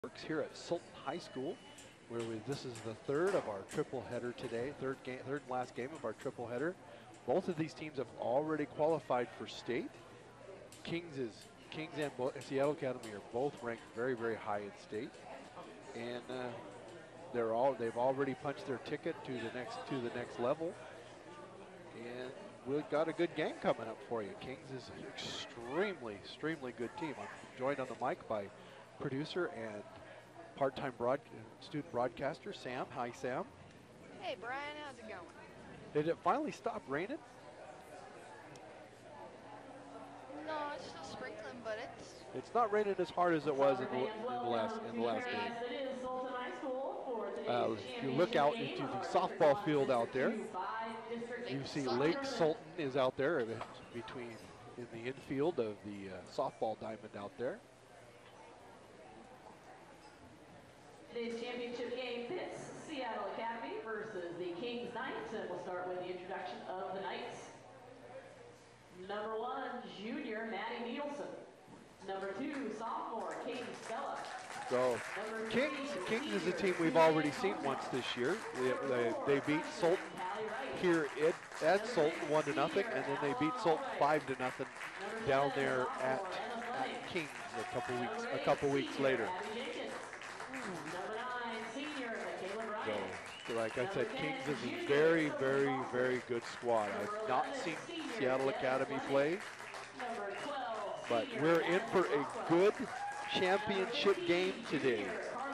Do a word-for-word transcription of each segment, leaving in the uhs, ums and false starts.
Works here at Sultan High School, where we, this is the third of our triple header today, third game, third and last game of our triple header. Both of these teams have already qualified for state. Kings is Kings and Bo Seattle Academy are both ranked very, very high in state, and uh, they're all they've already punched their ticket to the next to the next level. And we've got a good game coming up for you. Kings is an extremely, extremely good team. I'm joined on the mic by producer and part-time broad, student broadcaster, Sam. Hi, Sam. Hey, Brian, how's it going? Did it finally stop raining? No, it's still sprinkling, but it's... It's not raining as hard as it was in the, in the last in the last game. Uh, if you look out into the softball field out there, you see Lake Sultan is out there between in the infield of the uh, softball diamond out there. Today's championship game pits Seattle Academy versus the Kings Knights, and we'll start with the introduction of the Knights. Number one, junior Maddie Nielsen. Number two, sophomore Kate Stella. So Kings, Kings is a team we've already seen once this year. They, they, they beat Sultan here at, at Sultan one to nothing, and then they beat Sultan five to nothing down there at, at Kings a couple weeks a couple weeks later. So, so like I said, Kings is a very, very, very good squad. I've not seen Seattle Academy play, but we're in for a good championship game today.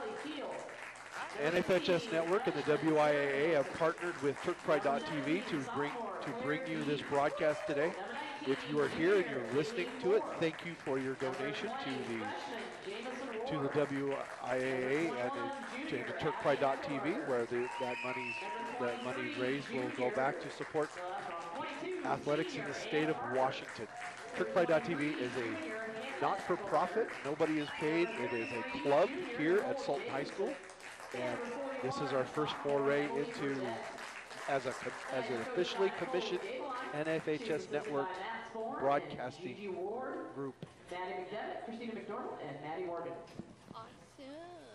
N F H S Network and the W I A A have partnered with Turk Pride dot T V to bring to bring you this broadcast today. If you are here and you're listening to it, thank you for your donation to the to the W I A A and to, to Turk Pride dot T V, where the, that money that money raised will go back to support athletics in the state of Washington. Turk Pride dot T V is a not-for-profit. Nobody is paid. It is a club here at Sultan High School, and this is our first foray into as a as an officially commissioned N F H S Network broadcasting group. Maddie McDevitt, Christina McDonald, and Maddie Morgan. Awesome.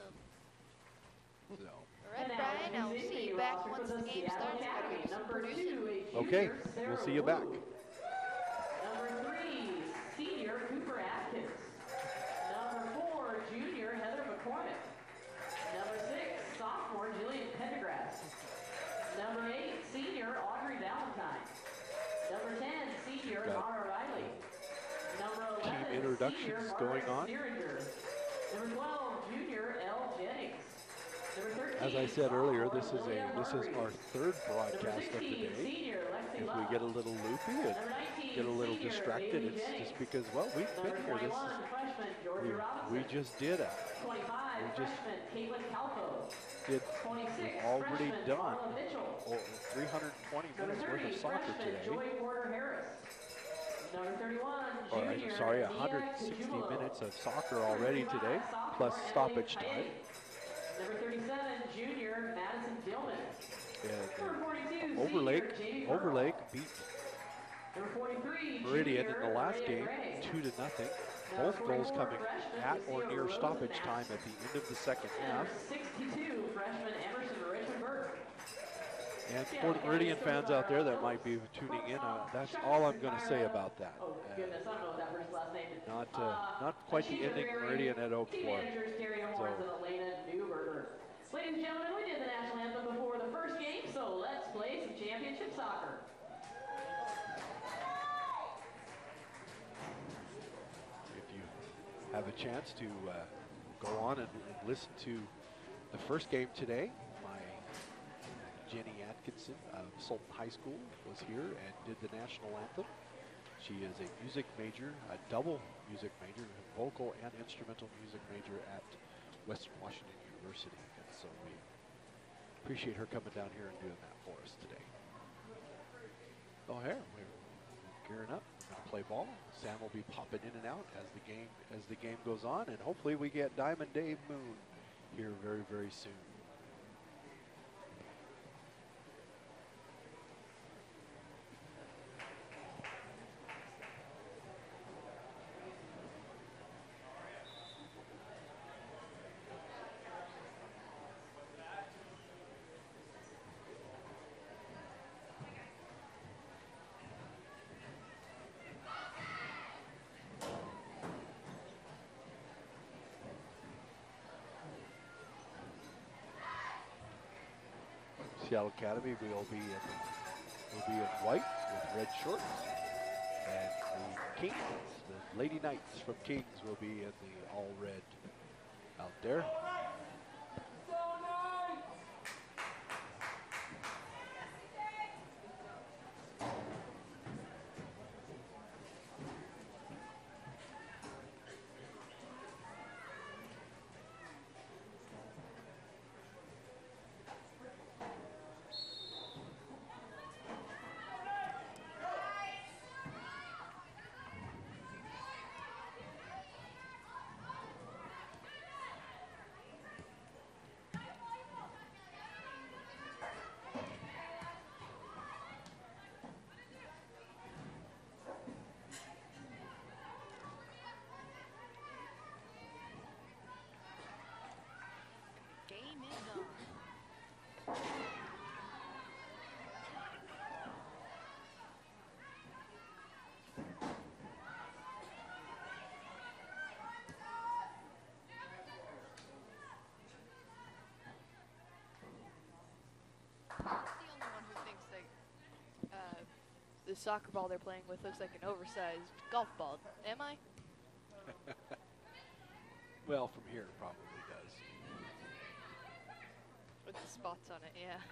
So. All right, Brian, I'll see you back once the game starts. Gotta do some producing. Okay, we'll see you back. Number three, senior Cooper Atkins. Number four, junior Heather McCormick. Number six, sophomore Jillian Pendergrass. Number eight, senior Audrey Valentine. Number ten, senior Mara Riley. Number eleven, team introductions going on. Number twelve, junior Elle Jennings. As I said earlier, this is a this is our third broadcast of the day. If we get a little loopy and get a little distracted, it's just because, well, we've been here. This is, we, we just did a we just did we've already done oh, three hundred twenty minutes worth of soccer today. Or, I'm sorry, one hundred sixty minutes of soccer already today, plus stoppage time. Number thirty-seven, junior Madison Dillman. And uh, Overlake, Overlake beat Meridian in the last game, two to nothing. Both goals coming at or near stoppage time at the end of the second half. sixty-two, freshman Emerson Richard Burke. And for the Meridian fans out there that might be tuning in, uh, that's all I'm going to say about that. Oh goodness, I don't know what that person's last name is. Not, uh, not quite the ending Meridian had hoped for. So. Ladies and gentlemen, we did the national anthem before the first game, so let's play some championship soccer. If you have a chance to uh, go on and, and listen to the first game today, my Jenny Atkinson of Sultan High School was here and did the national anthem. She is a music major, a double music major, vocal and instrumental music major at Western Washington University. And so we appreciate her coming down here and doing that for us today. Oh, here, we're gearing up. We're gonna play ball. Sam will be popping in and out as the game as the game goes on, and hopefully we get Diamond Dave Moon here very, very soon. Seattle Academy will be in the, will be in white with red shorts, and the Kings, the Lady Knights from Kings, will be in the all red out there. Game is on. I'm the only one who thinks that uh, the soccer ball they're playing with looks like an oversized golf ball. Am I? Well, from here it probably does. With the spots on it, yeah.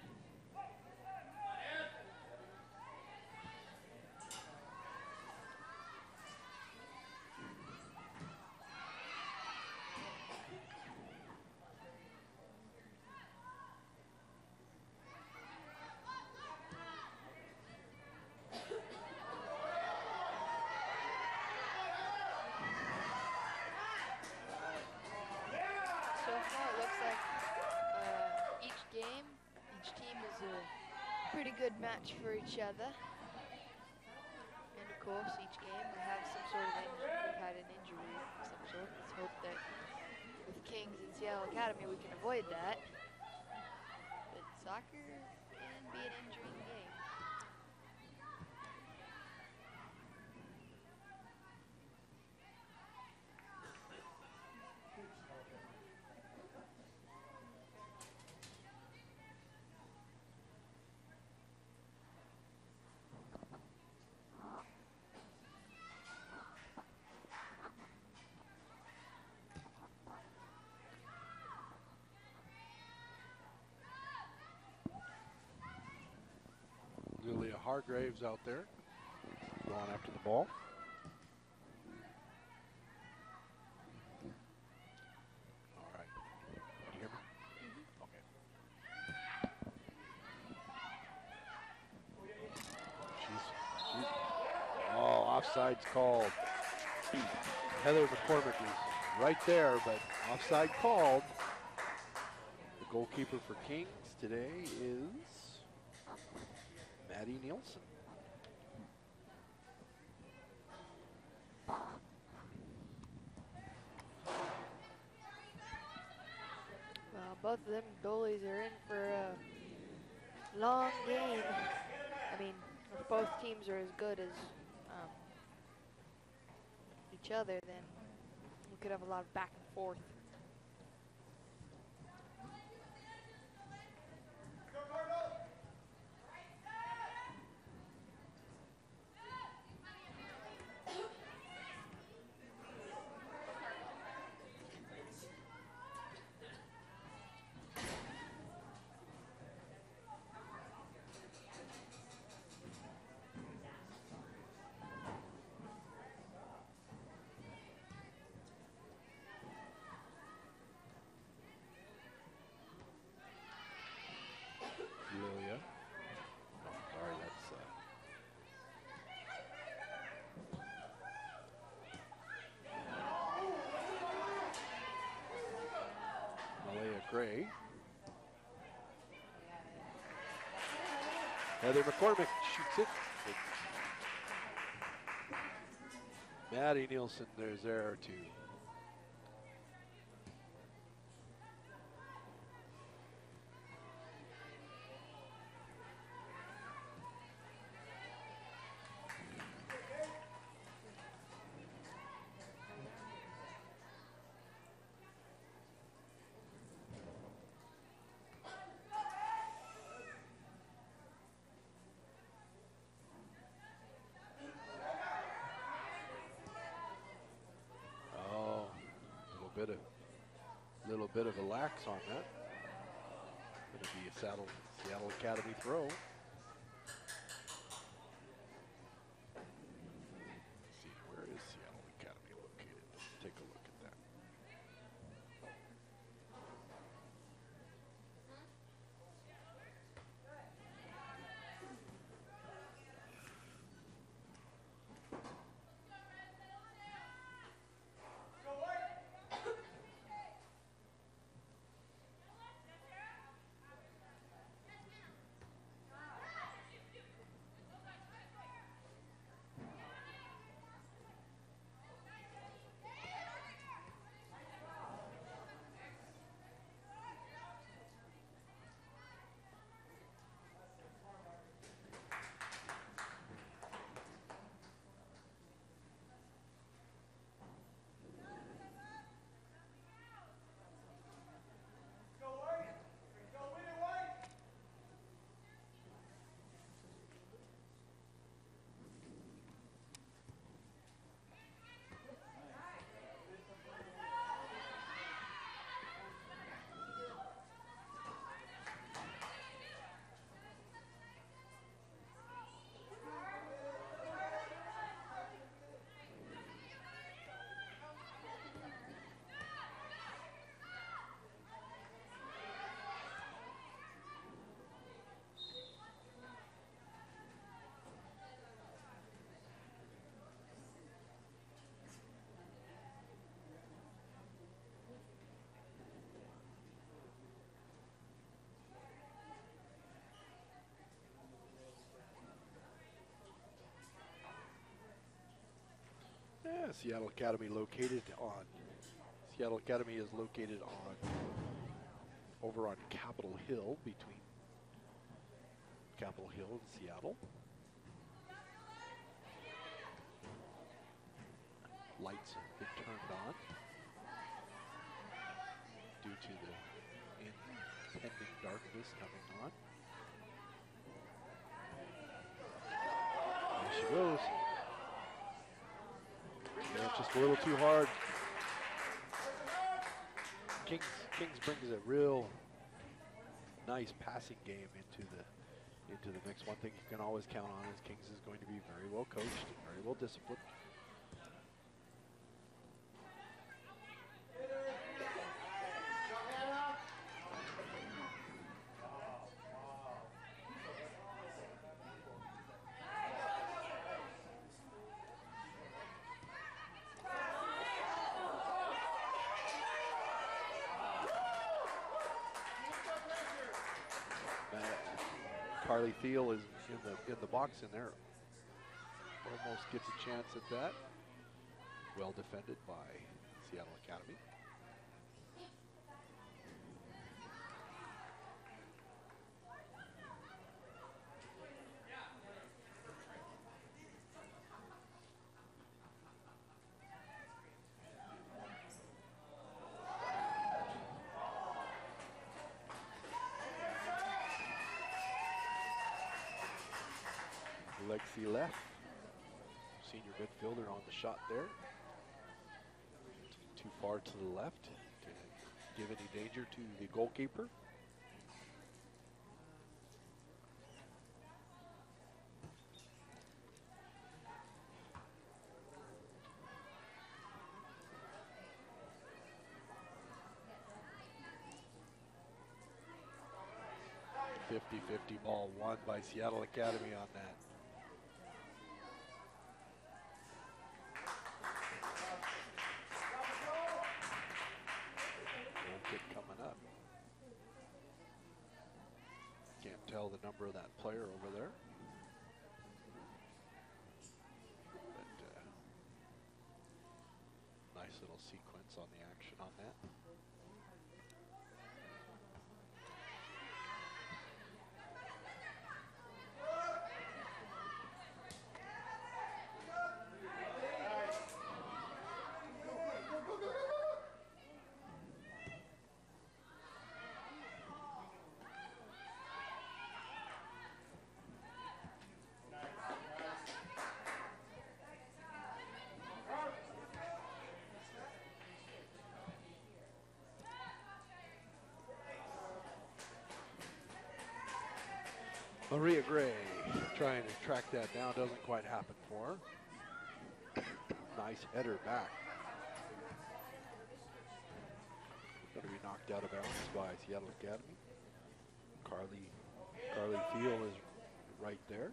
So far, it looks like uh, each game, each team is a pretty good match for each other. And of course, each game we have some sort of injury. We've had an injury of some sort. Let's hope that with Kings and Seattle Academy we can avoid that. But soccer can be an injuring game. Julia Hargraves out there going after the ball. All right. Can you hear me? Mm-hmm. Okay. She's, she's, oh, offside's called. Heather McCormick is right there, but offside called. The goalkeeper for Kings today is Maddie Nielsen. Well, both of them goalies are in for a long game. I mean, if both teams are as good as um, each other, then we could have a lot of back and forth. Julia. Oh, sorry, that's uh, Malaya Gray. Heather McCormick shoots it. Maddie Nielsen, there's there too. bit of a lax on that. Going to be a Seattle, Seattle Academy throw. Let's see, where is Seattle Academy located? Let's take a look at that. Yeah, Seattle Academy located on, Seattle Academy is located on, over on Capitol Hill, between Capitol Hill and Seattle. Lights have been turned on due to the impending darkness coming on. There she goes. Yeah, just a little too hard. Kings, Kings brings a real nice passing game into the into the mix. One thing you can always count on is Kings is going to be very well coached and very well disciplined. Carly Thiel is in the in the box in there. Almost gets a chance at that. Well defended by Seattle Academy. Lexi left, senior midfielder on the shot there. Too far to the left to give any danger to the goalkeeper. fifty fifty ball won by Seattle Academy on that. Tell the number of that player over there. But uh, nice little sequence on the action on that. Maria Gray trying to track that down, doesn't quite happen for her. Nice header back. Going to be knocked out of bounds by Seattle Academy. Carly, Carly Thiel is right there.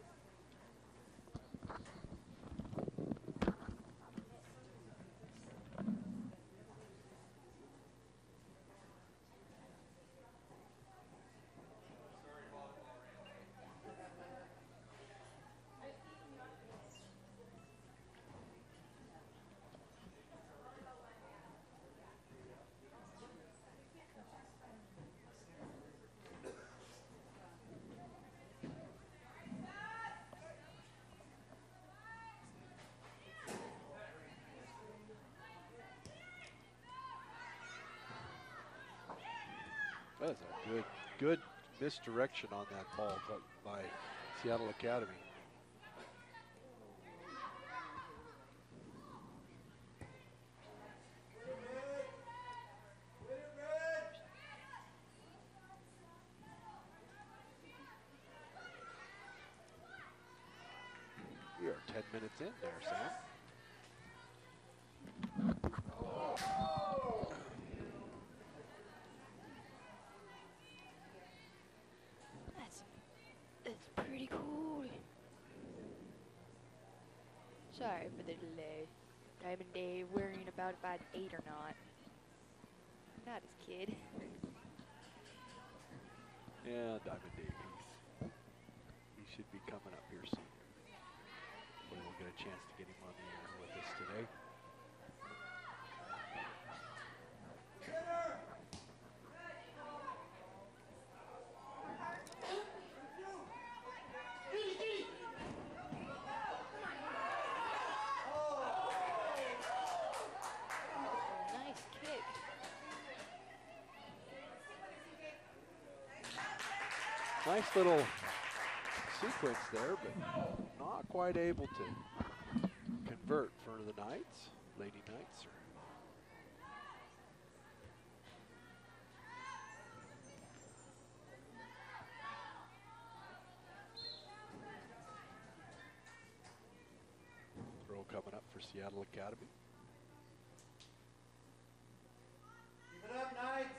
That's a good, good misdirection on that ball by Seattle Academy. We are ten minutes in there, Sam. Pretty cool. Sorry for the delay. Diamond Dave worrying about if I'd ate or not. I'm not his kid. Yeah, Diamond Dave, he's, he should be coming up here soon. Hopefully we'll get a chance to get him on the air with us today. Nice little sequence there, but not quite able to convert for the Knights, Lady Knights. Throw coming up for Seattle Academy. Keep it up, Knights!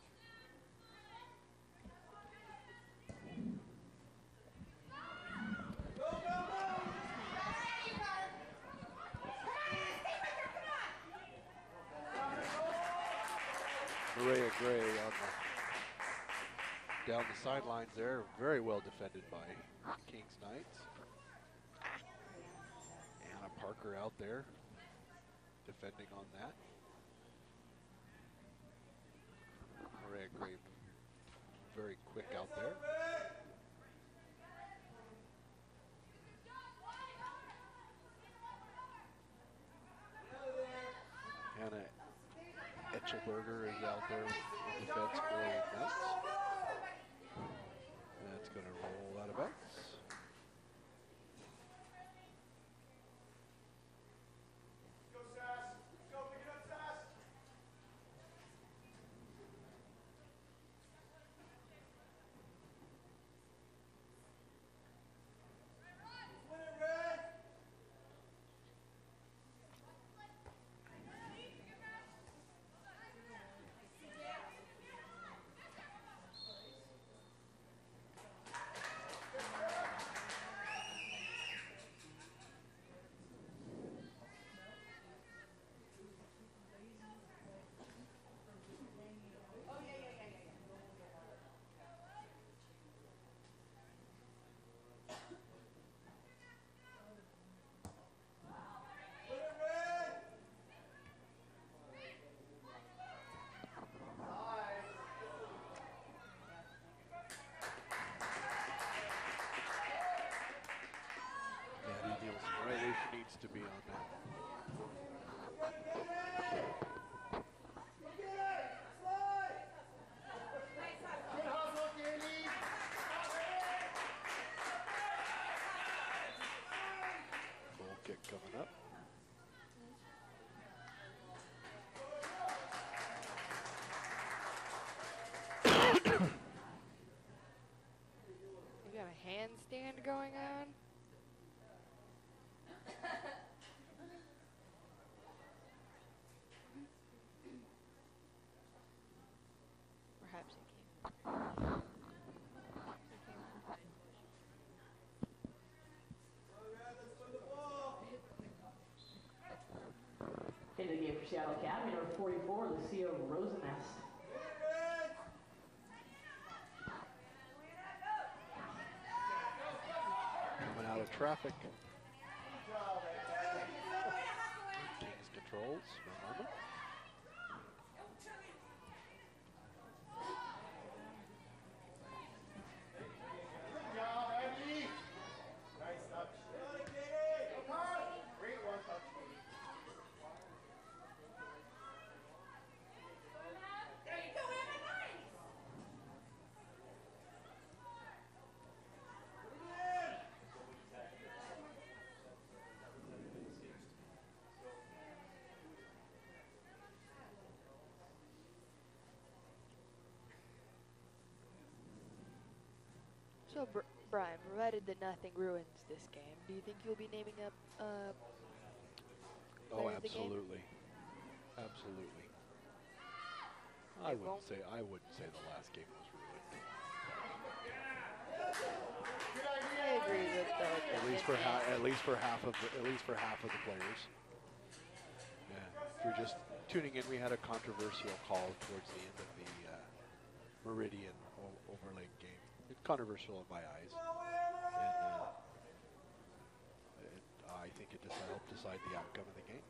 Maria Gray on the, down the sidelines there, very well defended by Kings Knights. Anna Parker out there defending on that. Maria Gray very quick out there. Hannah Etchelberger is out there in defense for the Knights. That's going to roll out of bounds. Go, Sass! Go, pick it up, Sass! handstand going on. Perhaps it came. Into the game for Seattle Academy, number forty-four, Lucio Rosenest. Coming out of traffic. Kings controls for a moment. So, Br Brian, provided that nothing ruins this game, do you think you'll be naming up uh, Oh, player of the game? absolutely. Absolutely. I It wouldn't won't- say I wouldn't say the last game was ruined. I agree with that. At least for ha at least for half of the, at least for half of the players. Yeah. If you're just tuning in, we had a controversial call towards the end of the uh, Meridian o overlay game. It's controversial in my eyes, and uh, it, I think it just helped decide the outcome of the game.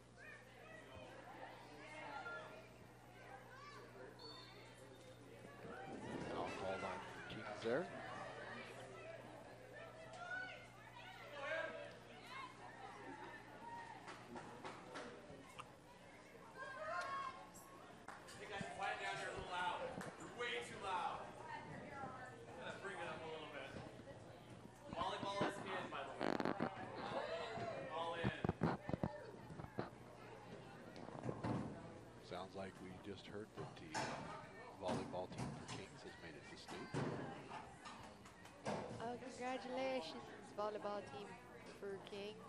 Now called on Kings there. Hey guys, quiet down there a little loud. You're way too loud. Gotta bring it up a little bit. Volleyball is in, by the way. All in. Sounds like we just heard that the volleyball team for Kings has made it to state. Oh, congratulations, volleyball team for Kings.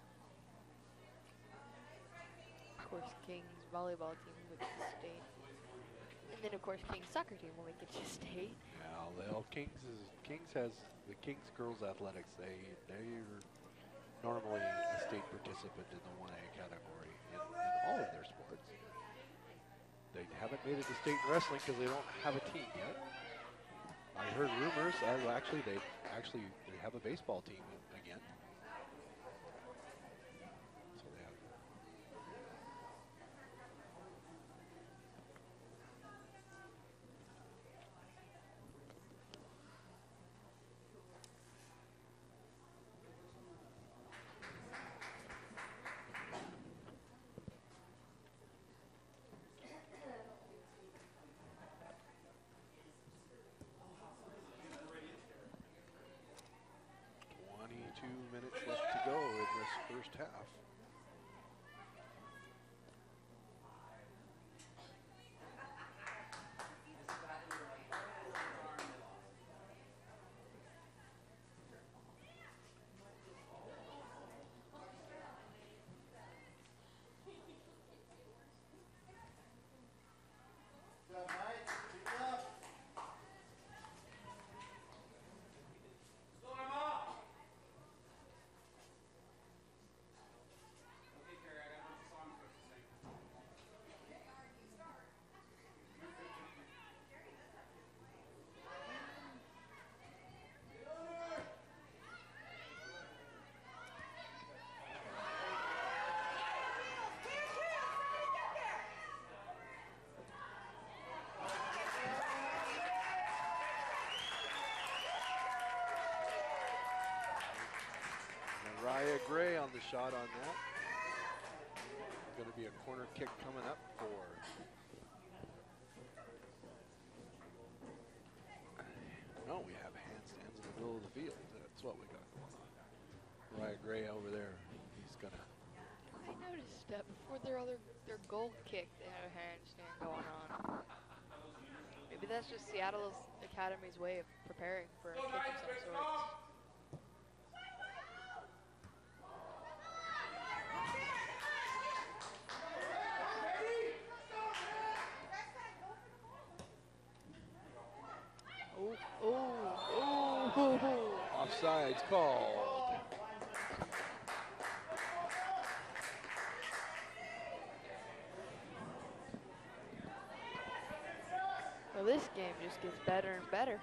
Of course, Kings volleyball team will make it to state. And then, of course, Kings soccer team will make it to state. Now, well, Kings is Kings has the Kings girls athletics. They they're normally a state participant in the one A category in, in all of their sports. They haven't made it to state in wrestling because they don't have a team yet. I heard rumors. Uh, actually, they actually they have a baseball team again. So they have. twenty-two minutes left to go in this first half. Storm up! Okay, Carrie, I got a bunch of songs for us to sing. Mariah Gray on the shot on that. Going to be a corner kick coming up for. No, we have handstands in the middle of the field. That's what we got going on. Mariah Gray over there. He's gonna. I noticed that before their other their goal kick, they had a handstand going on. Maybe Maybe that's just Seattle's Academy's way of preparing for a kick of some sort. Oh, oh, oh. Offsides called. Well, this game just gets better and better.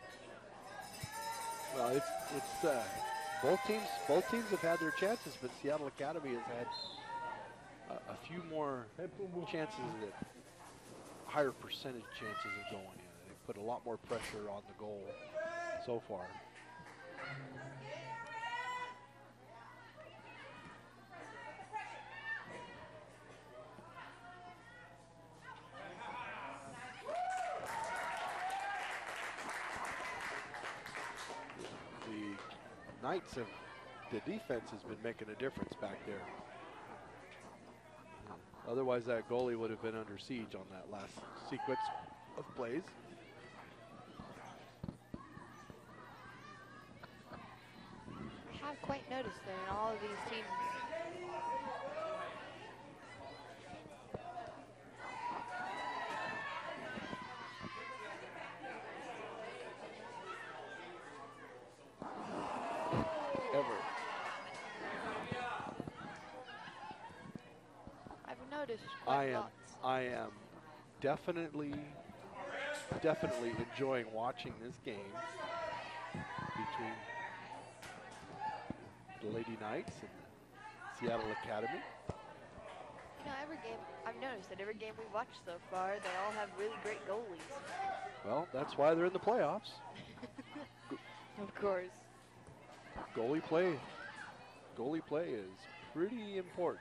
Well, it's it's uh, both teams both teams have had their chances, but Seattle Academy has had a, a few more chances, at higher percentage chances of going in. They put a lot more pressure on the goal so far. The Knights have, the defense has been making a difference back there. Otherwise, that goalie would have been under siege on that last sequence of plays. I haven't quite noticed that in all of these teams. Ever. I've noticed quite I am, lots. I am definitely, definitely enjoying watching this game between the Lady Knights and the Seattle Academy. You know, every game, I've noticed that every game we've watched so far, they all have really great goalies. Well, that's why they're in the playoffs. Of course. Goalie play, goalie play is pretty important.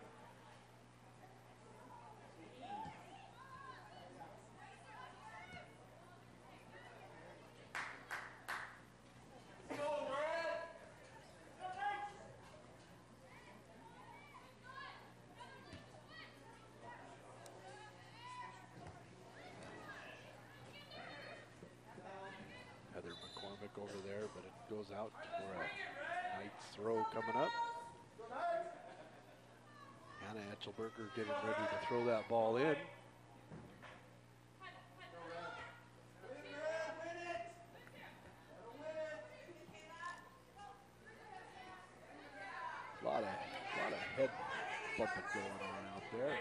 Over there, but it goes out for a Knights throw coming up. Hannah Etchelberger getting ready to throw that ball in. A lot of, lot of head bumping going on out there.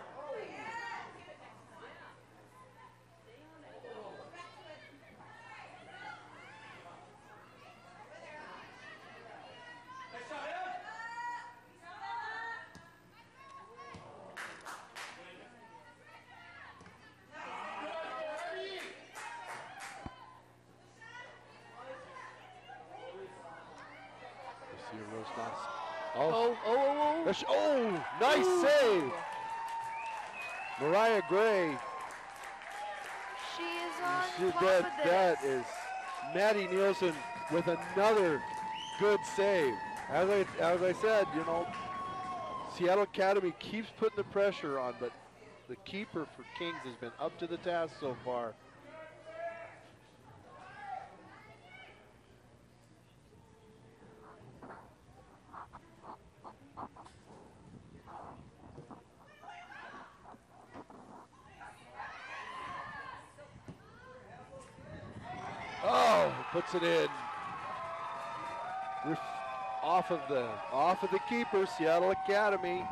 Oh, oh, oh, oh. Oh, nice Ooh. save. Mariah Gray. She is on she, top that, of this. That is Maddie Nielsen with another good save. As I, as I said, you know, Seattle Academy keeps putting the pressure on, but the keeper for Kings has been up to the task so far. Oh, puts it in. Ref off of the off of the keeper, Seattle Academy.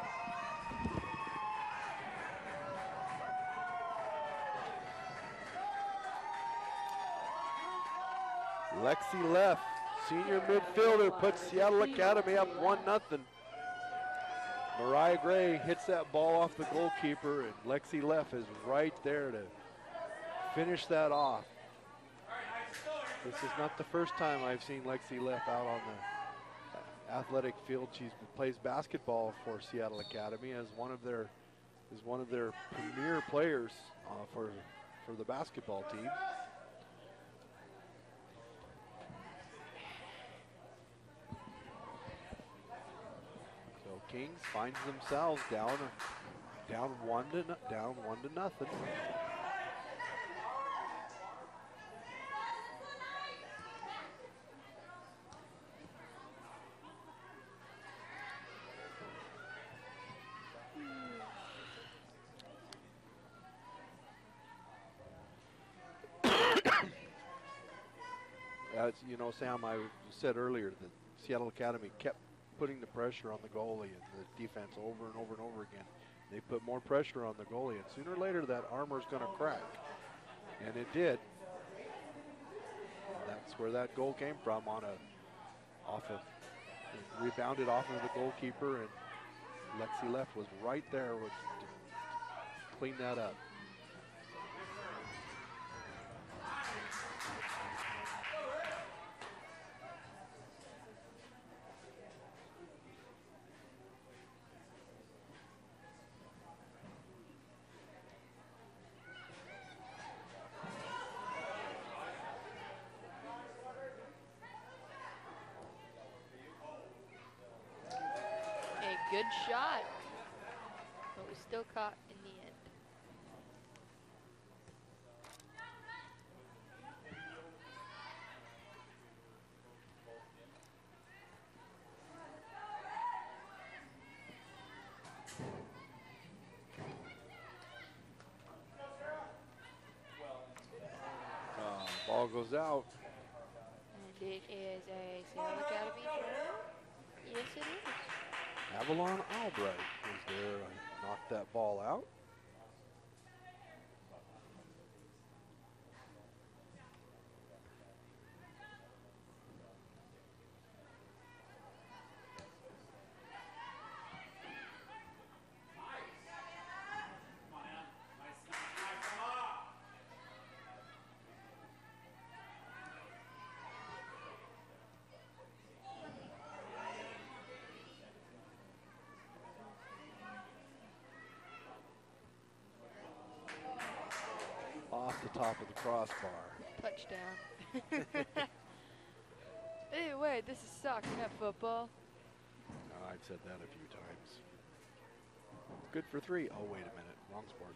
Lexi Leff, senior midfielder, puts Seattle Academy up one nothing. Mariah Gray hits that ball off the goalkeeper, and Lexi Leff is right there to finish that off. This is not the first time I've seen Lexi Leff out on the athletic field. She plays basketball for Seattle Academy as one of their is one of their premier players uh, for for the basketball team. So Kings finds themselves down down one to down one to nothing. as you know, Sam, I said earlier that Seattle Academy kept putting the pressure on the goalie and the defense over and over and over again. They put more pressure on the goalie, and sooner or later that armor's going to crack, and it did. That's where that goal came from, on a off of rebounded off of the goalkeeper, and Lexi Left was right there with to clean that up. Good shot, but we still caught in the end. Uh, ball goes out. And it is a Seattle Academy throw. Yes, it is. Avalon Albright was there, uh, knocked that ball out. Off the top of the crossbar. Touchdown. Hey, wait, this is soccer, not football. No, I've said that a few times. Good for three. Oh, wait a minute. Wrong sport.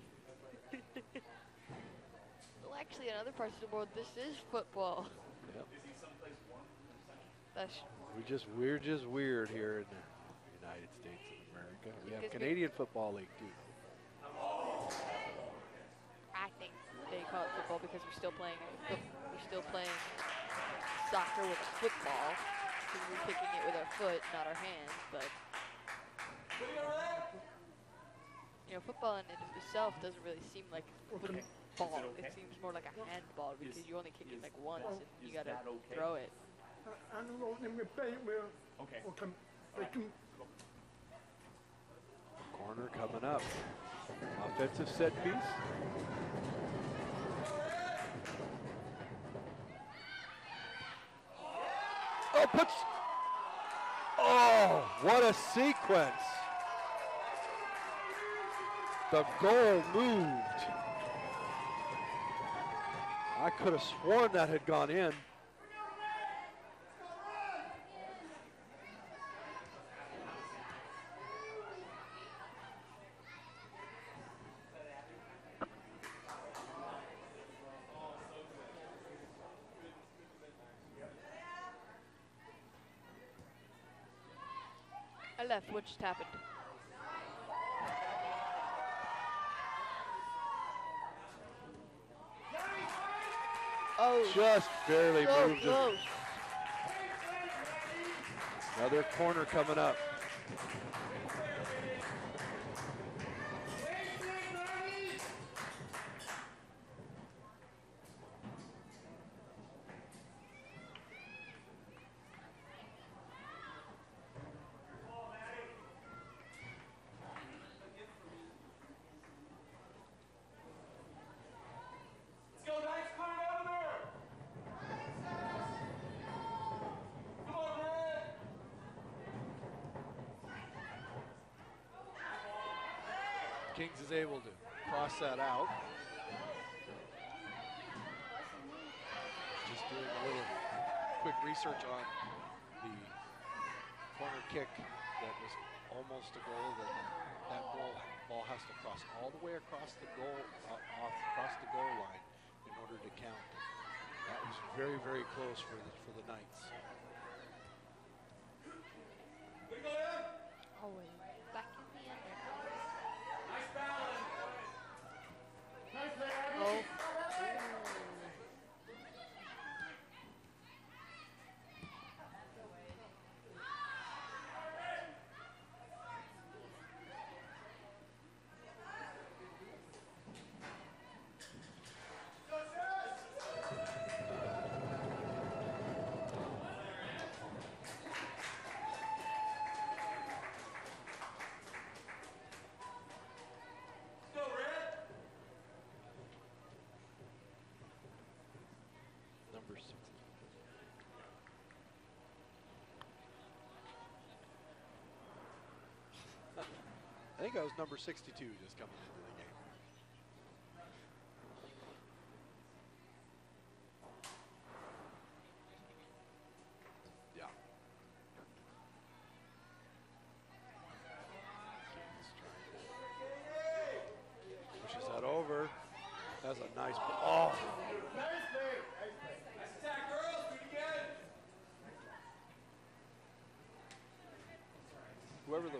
Well, actually, in other parts of the world, this is football. Yep. That's We just, we're just weird here in the United States of America. We have Because we- Canadian Football League, too. I think they call it football because we're still playing foot, we're still playing soccer with a football because we're kicking it with our foot, not our hands. But you know, football in and of itself doesn't really seem like football. It seems more like a handball because you only kick it like once and you gotta throw it. Corner coming up. Offensive set piece. Oh, puts. Oh, what a sequence. The goal moved. I could have sworn that had gone in. I left. What just happened? Oh, Just barely so moved it. close. Another corner coming up. Let's go, Knights, clear it out of there! Come on, Red! Kings is able to cross that out. Just doing a little quick research on the corner kick that was almost a goal. That that goal ball has to cross all the way across the goal, uh, off across the goal line in order to count. That was very, very close for the for the Knights. Way to go, Ed! Oh, and back in the end. Nice balance! Oh. think that was number sixty-two just coming into the game. Yeah. Pushes that over. That's a nice ball. Oh. Whoever the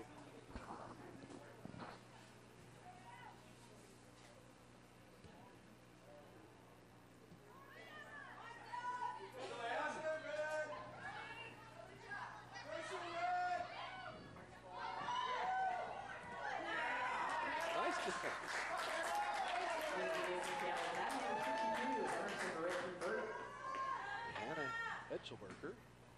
nice defense. Hannah Etchelberger.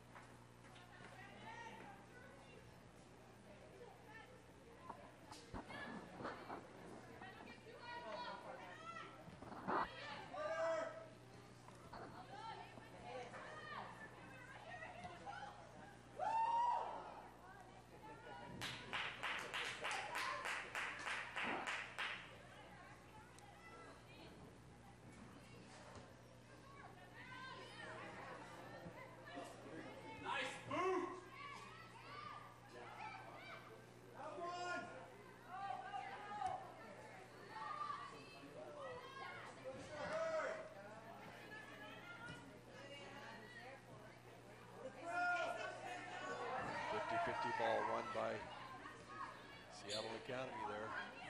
fifty ball won by Seattle Academy there.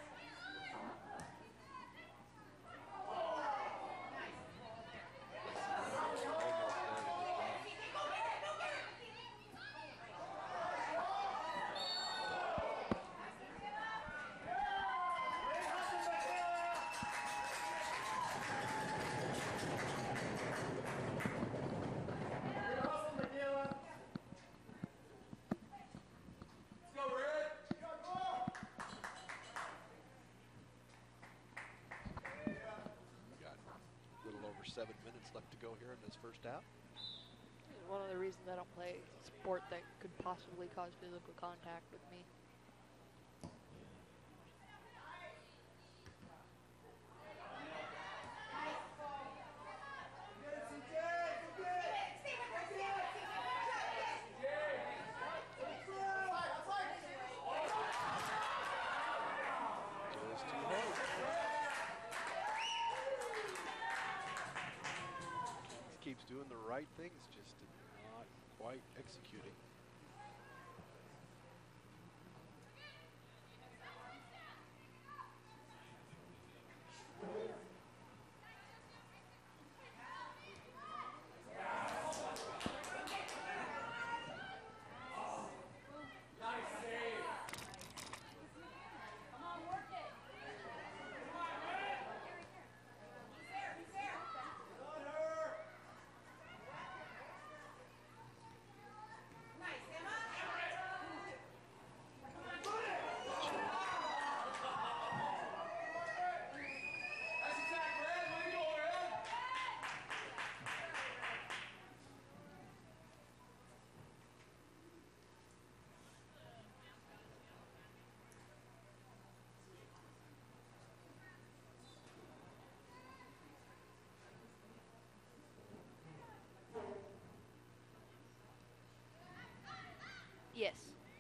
Seven minutes left to go here in this first half. One of the reasons I don't play a sport that could possibly cause physical contact with me. Keeps doing the right things, just not quite executing. Yes.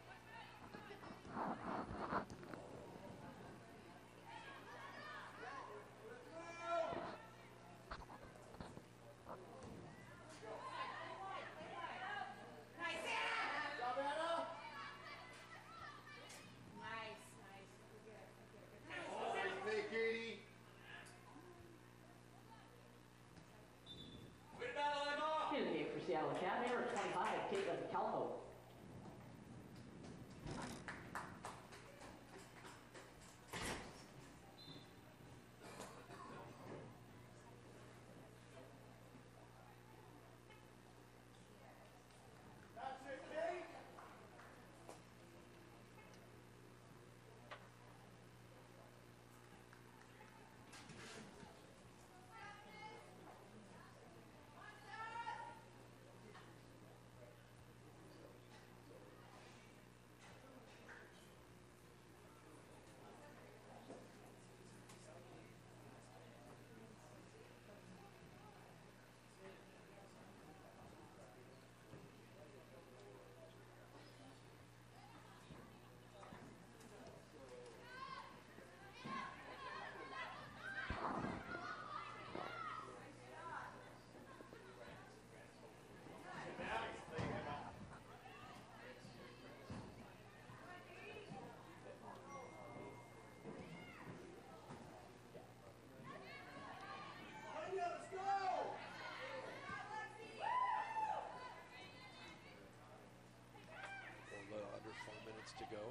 In the game for Seattle Academy, number twenty-five, Caitlin Calho. go.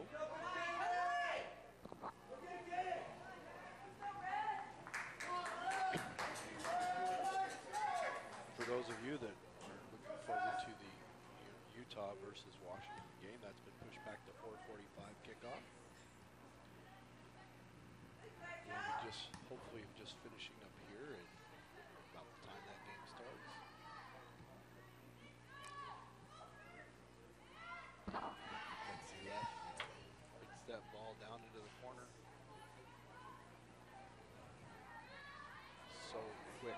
For those of you that are looking forward to the Utah versus Washington game, that's been pushed back to four forty-five kickoff. We're just hopefully just finishing up here and about the time that game starts. Let's see left. Hits that ball down into the corner. So quick.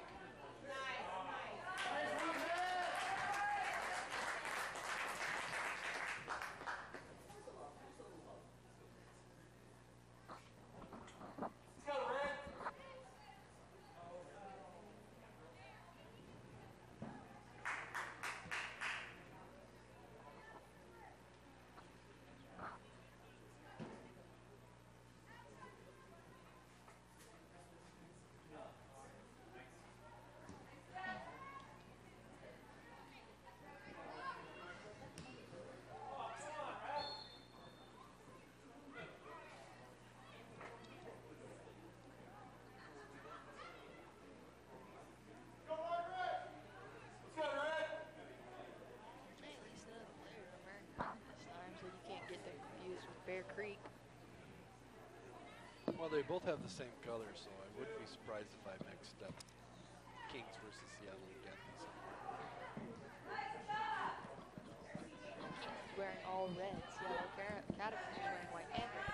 Bear Creek. Well, they both have the same color, so I wouldn't be surprised if I mixed up Kings versus Seattle Academy somewhere. Kings is wearing all red. Seattle Academy is wearing white and red.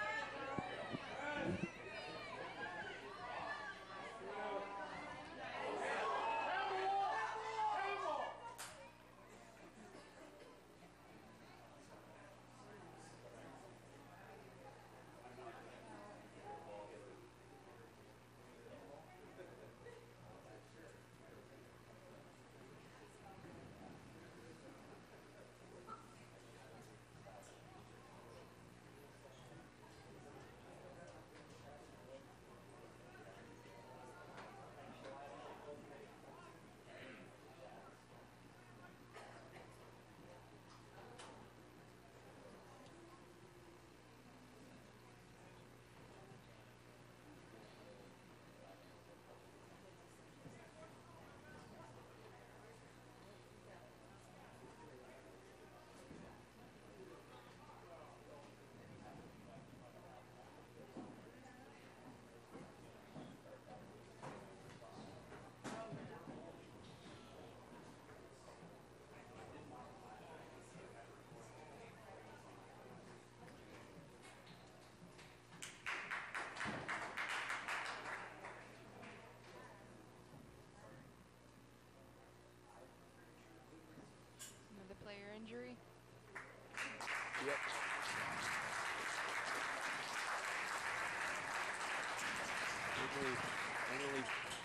Player injury. Yep. Only, only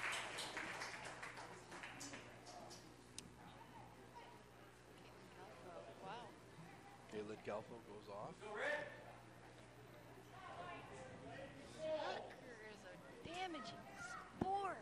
Wow. Caleb Galfo goes off. Soccer is a damaging sport.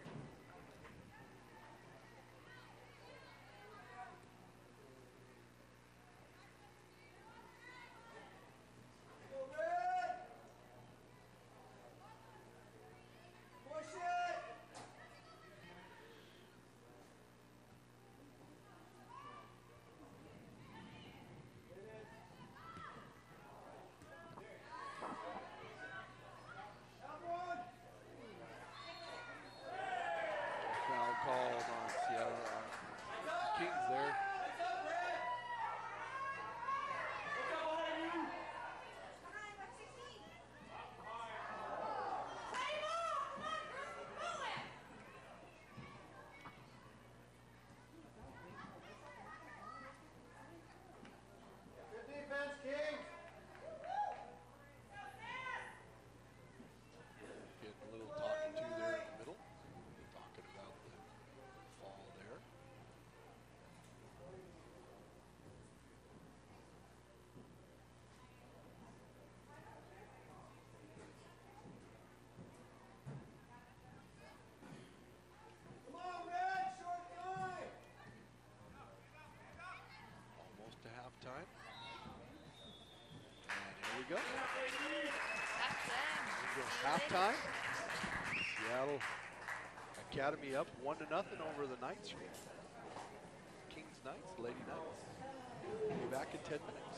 Foul called on Seattle on Kings there. Getting a little talking to there in the middle. Talking about the fall there. go. That's them. There you go. See you later. Halftime. Seattle Academy up one to nothing over the Knights. Kings Knights, Lady Knights. We'll be back in ten minutes.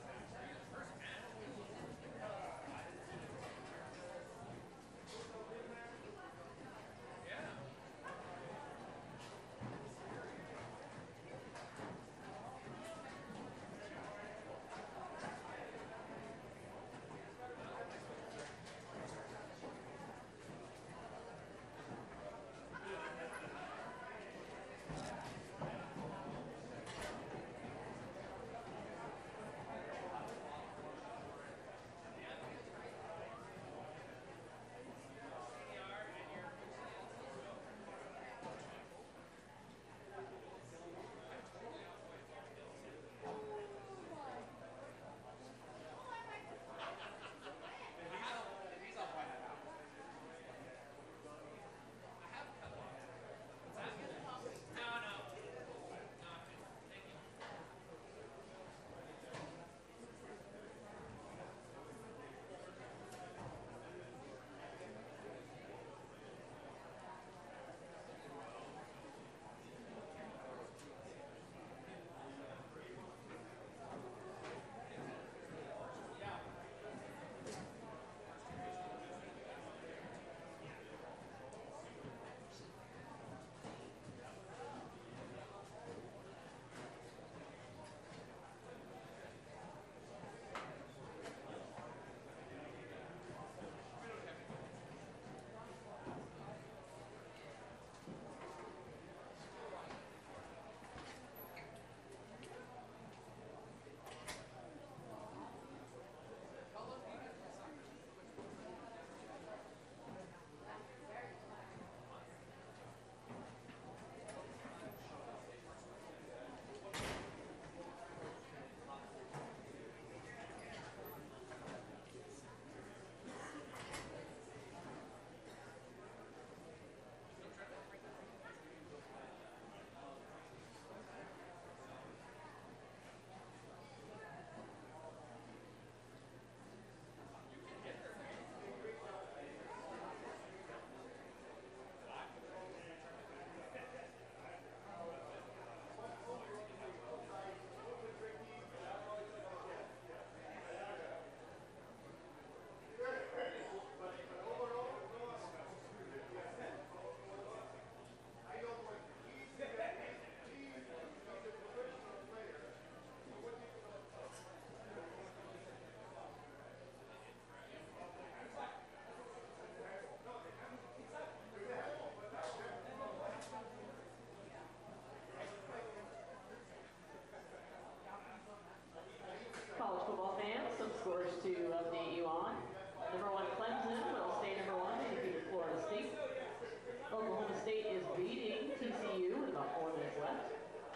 College football fans, some scores to update you on. Number one, Clemson will stay number one. They defeated Florida State. Oklahoma State is beating T C U with about four minutes left.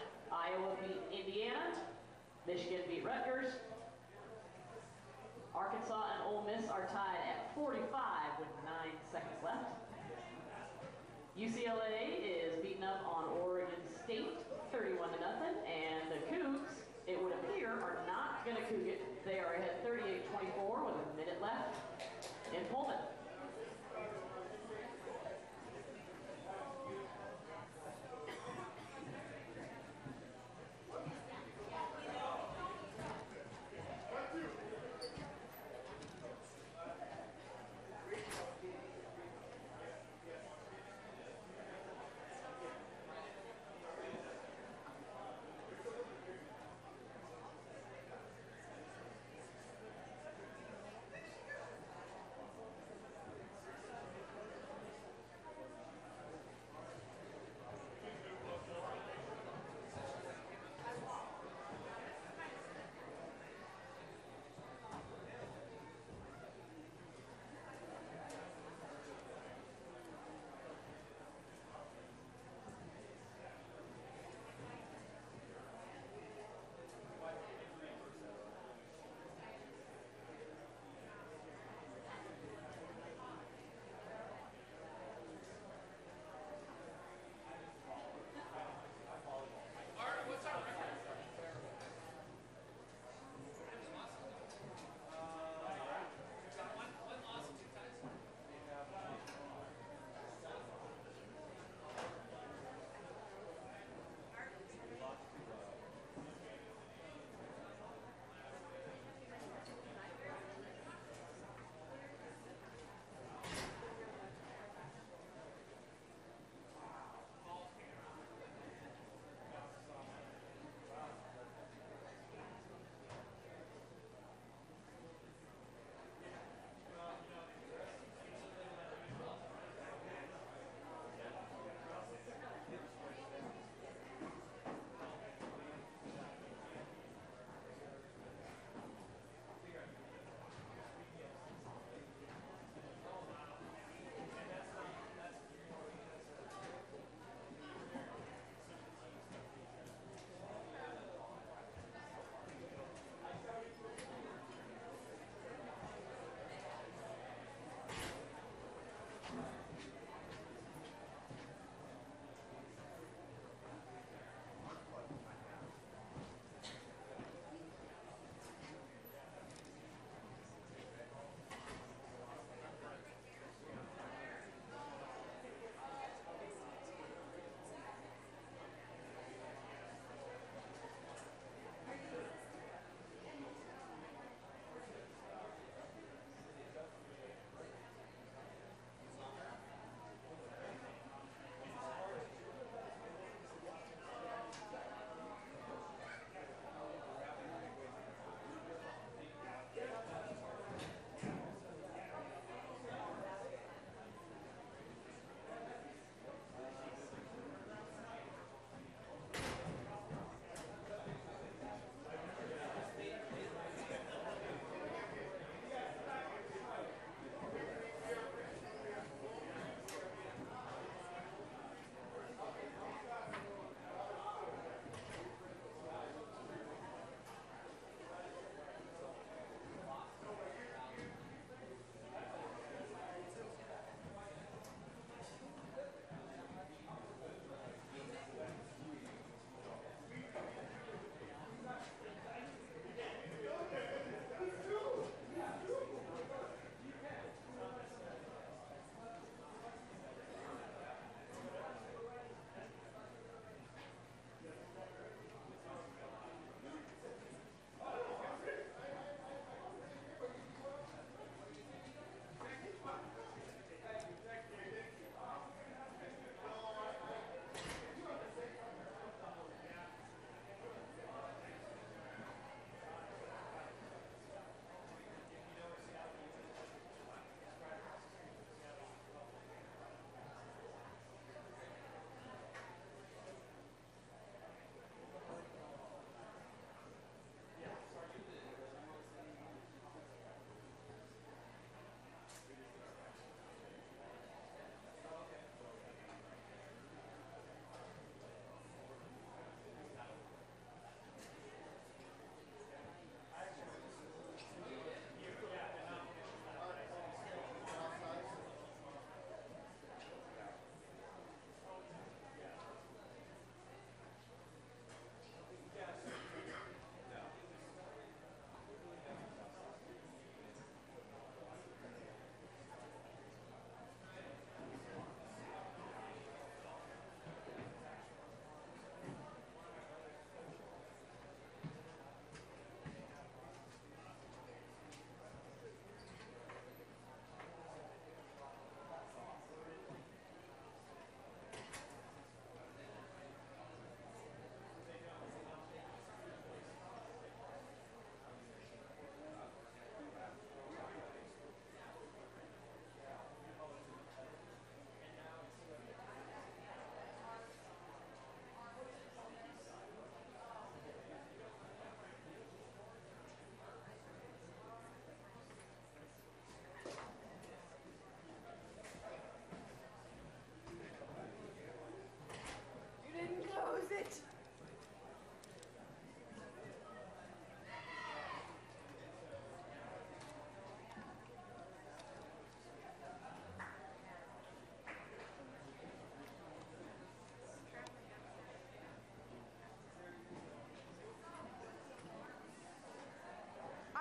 Iowa beat Indiana. Michigan beat Rutgers. Arkansas and Ole Miss are tied at forty-five with nine seconds left. U C L A is beating up on Oregon State thirty-one to nothing, and the Cougs, it would appear, are not going to coug it. They are ahead thirty-eight twenty-four with a minute left in Pullman.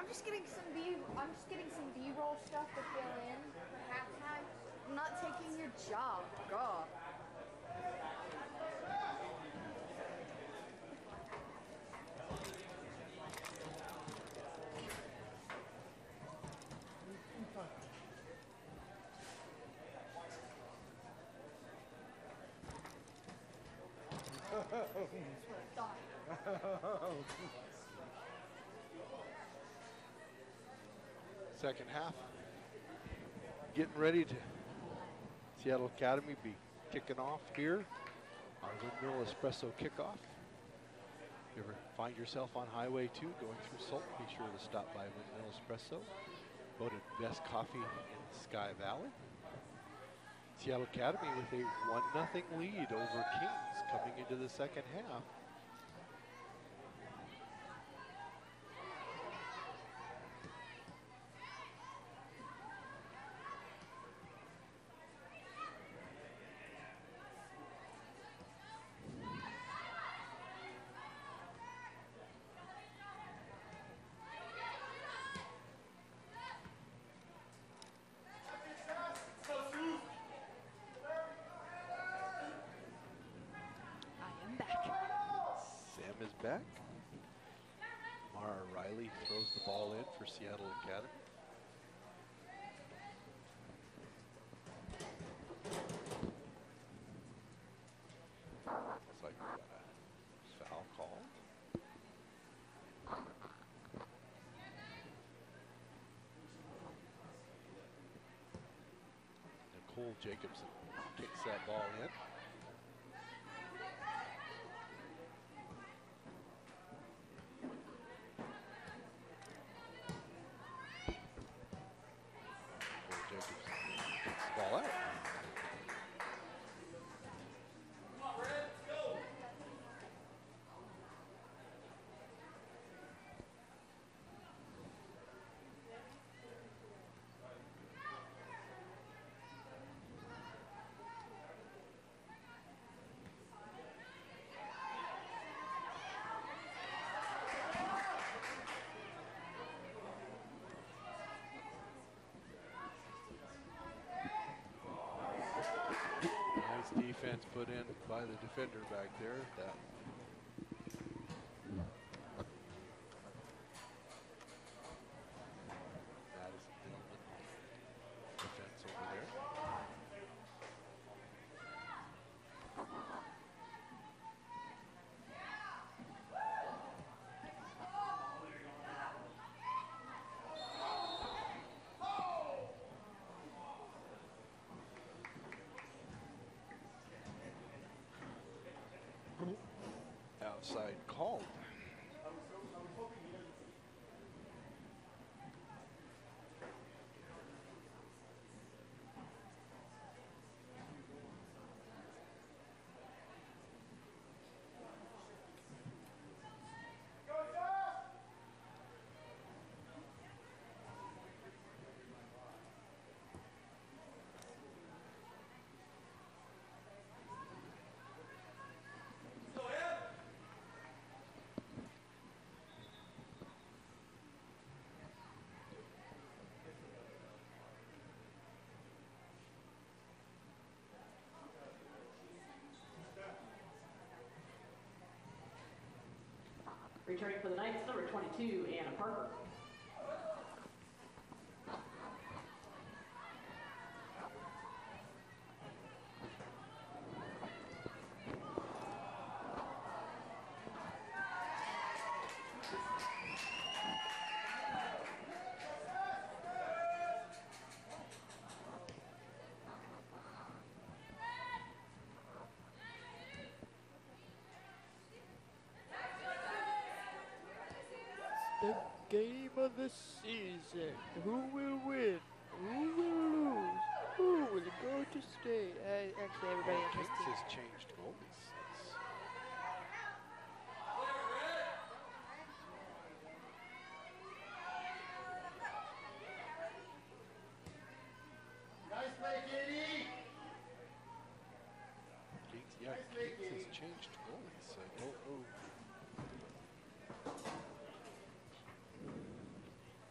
just getting some B. I'm just getting some B-roll stuff to fill in for halftime. I'm not taking your job. God. Second half, getting ready to Seattle Academy be kicking off here. Our Windmill Espresso kickoff. If you ever find yourself on Highway two going through Sultan, be sure to stop by Windmill Espresso. Voted best coffee in Sky Valley. Seattle Academy with a one nothing lead over Kings coming into the second half. Back. Mara Riley throws the ball in for Seattle Academy. Looks like we got a foul call. Nicole Jacobson kicks that ball in. Defense put in by the defender back there. That Madison Dillman defense over there. Outside called. Returning for the Knights, number twenty-two, Anna Parker. The game of the season. Who will win? Who will lose? Who will go to state? Uh, actually, everybody on this Kings team. has changed goalies since. Nice play, Katie. Kings, yeah, Kings has changed goalies. I don't know.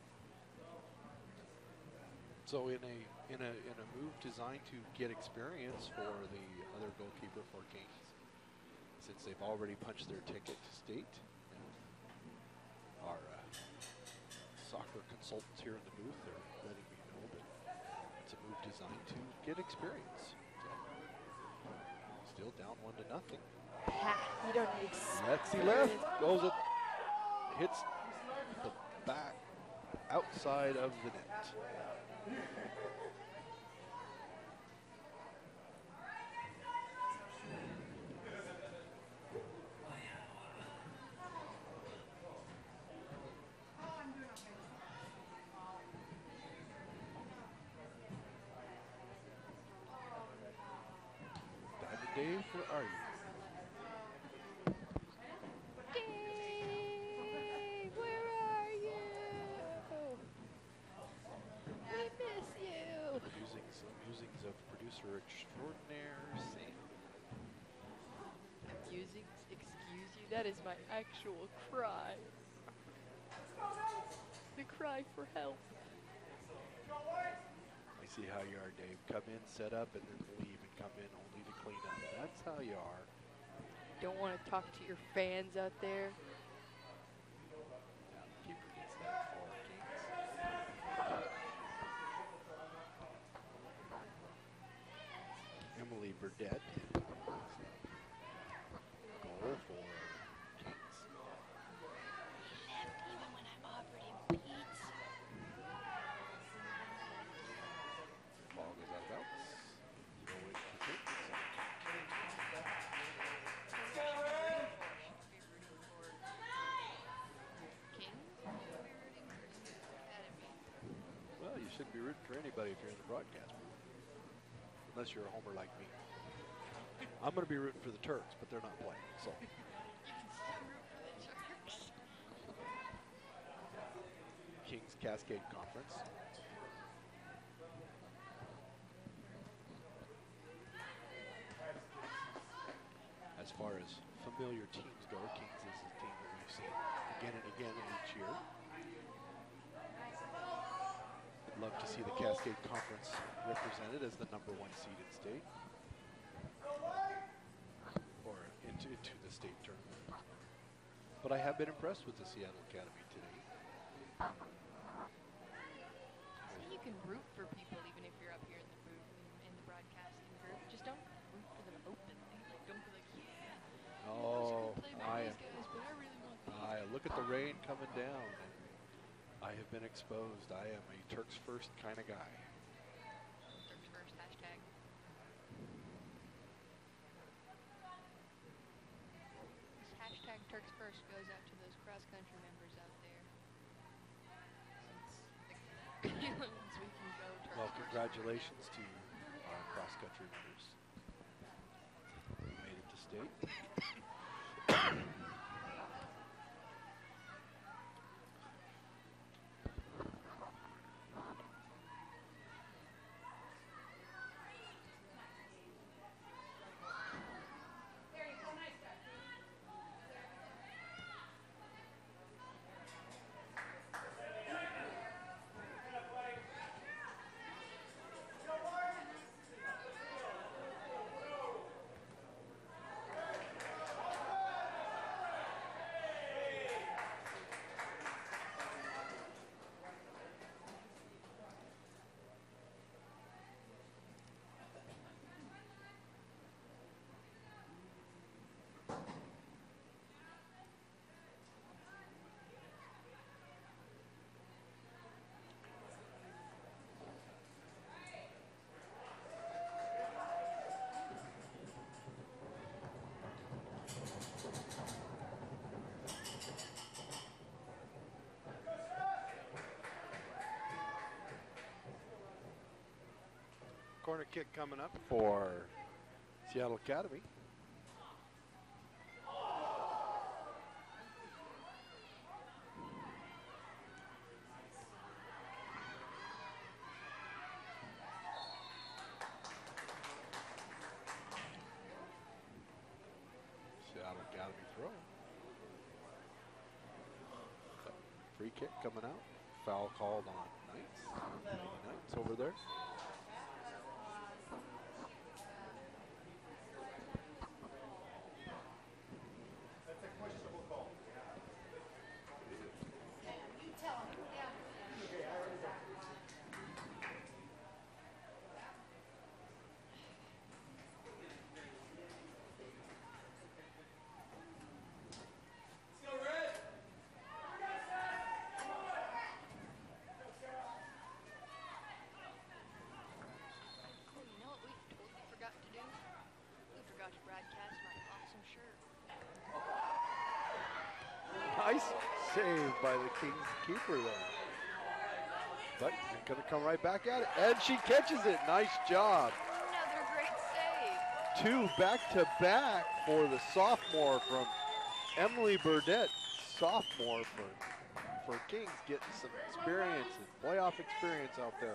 So in a in a in a move designed to get experience for the other goalkeeper for Kings, since they've already punched their ticket to state, and our uh, soccer consultants here in the booth are letting me know that it's a move designed to get experience. So, still down one to nothing. You don't need experience. Lefty left goes it, hits the back outside of the net. Diamond Dave, where are you? Dave, where are you? We miss you. Musings, musings of producer extraordinaire Sam. Musings, excuse you? That is my actual cry. The cry for help. I see how you are, Dave. Come in, set up, and then leave, and come in only to clean up. That's how you are. Don't want to talk to your fans out there. Yeah, keeper gets that for Kings. Emily Burdett. Goal for Kings. Left even when I offered him pizza. Ball goes out of bounds. Throw it to Kings. Well, you shouldn't be rooting for anybody if you're in the broadcast booth. Unless you're a homer like me. I'm going to be rooting for the Turks, but they're not playing, so. Kings Cascade Conference. As far as familiar teams go, Kings is a team that we've seen again and again each year. I'd love to see the Cascade Conference represented as the number one seed in state. Or into, into the state tournament. But I have been impressed with the Seattle Academy today. See, you can root for people even if you're up here in the booth, in the broadcasting group. Just don't root for them openly. Like, don't be like, yeah, Oh, I was gonna play I with am. these guys, but I really want these. I look at the rain coming down, and I have been exposed. I am a Turks first kind of guy. Turks first, hashtag. This hashtag Turks first goes out to those cross-country members out there. Since, the, since we can go Turks Well, first. congratulations to our cross-country runners. Made it to state. Corner kick coming up for Seattle Academy. Seattle Academy throw. Free kick coming out. Foul called on Knights, Knights over there. Oh, you know what we totally forgot to do? We forgot to broadcast my awesome shirt. Nice save by the Kings keeper there. But he's going to come right back at it. And she catches it. Nice job. Another great save. Two back-to-back for the sophomore from Emily Burdett. Sophomore for, for Kings, getting some experience and playoff experience out there.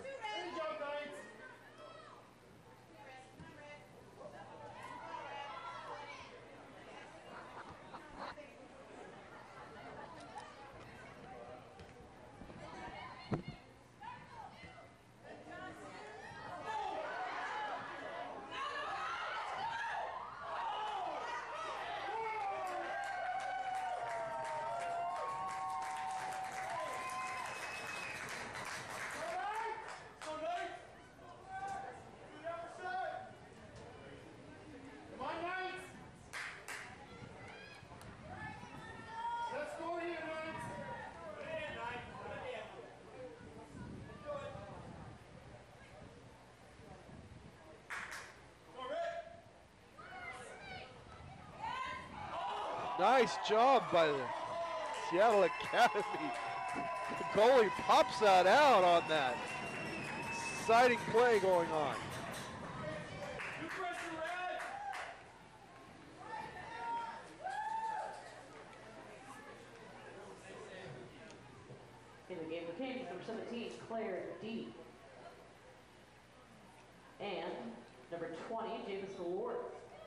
Nice job by the Seattle Academy. The goalie pops that out on that. Exciting play going on. In the game for Kings, number seventeen, Claire D. And number twenty, Jameson Ward.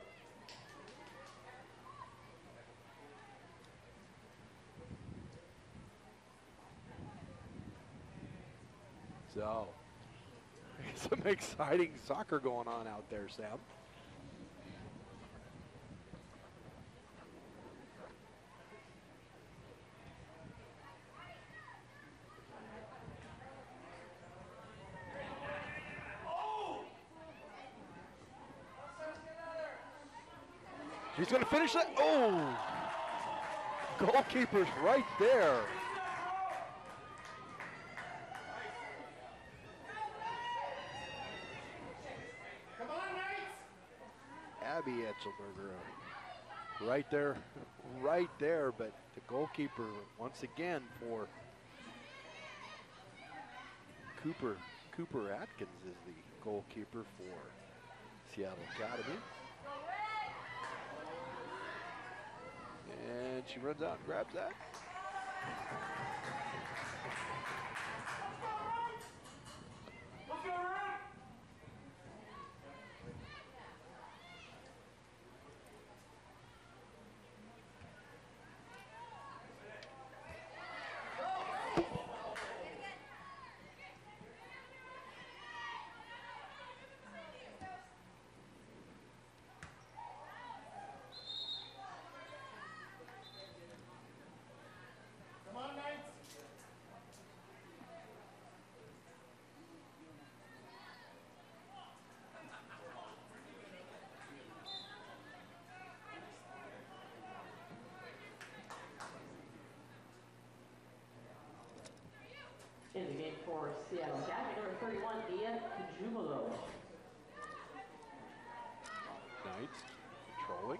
So, some exciting soccer going on out there, Sam. She's going to finish that. Oh! Goalkeeper's right there. Abby Etzelberger right there, right there, but the goalkeeper once again for Cooper, Cooper Atkins is the goalkeeper for Seattle Academy. And she runs out and grabs that. In the game for Seattle Academy, number thirty-one, Dia Kajumalo. Knights controlling.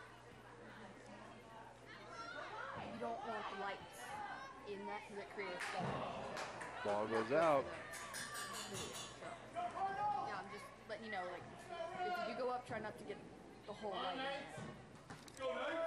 You don't want lights in that because it creates stuff. Ball goes out. Yeah, I'm just letting you know, like, if you do go up, try not to get the whole light in. Go, Knights!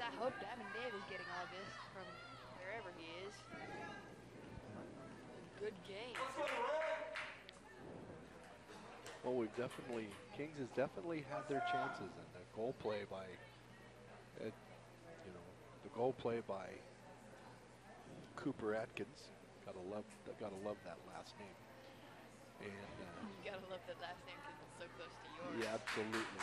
I hope Diamond Dave is getting all this from wherever he is. Good game. Well, we've definitely, Kings has definitely had their chances, and the goal play by, Ed, you know, the goal play by Cooper Atkins. Gotta love, gotta love that last name. And uh, You gotta love that last name because it's so close to yours. yeah, absolutely.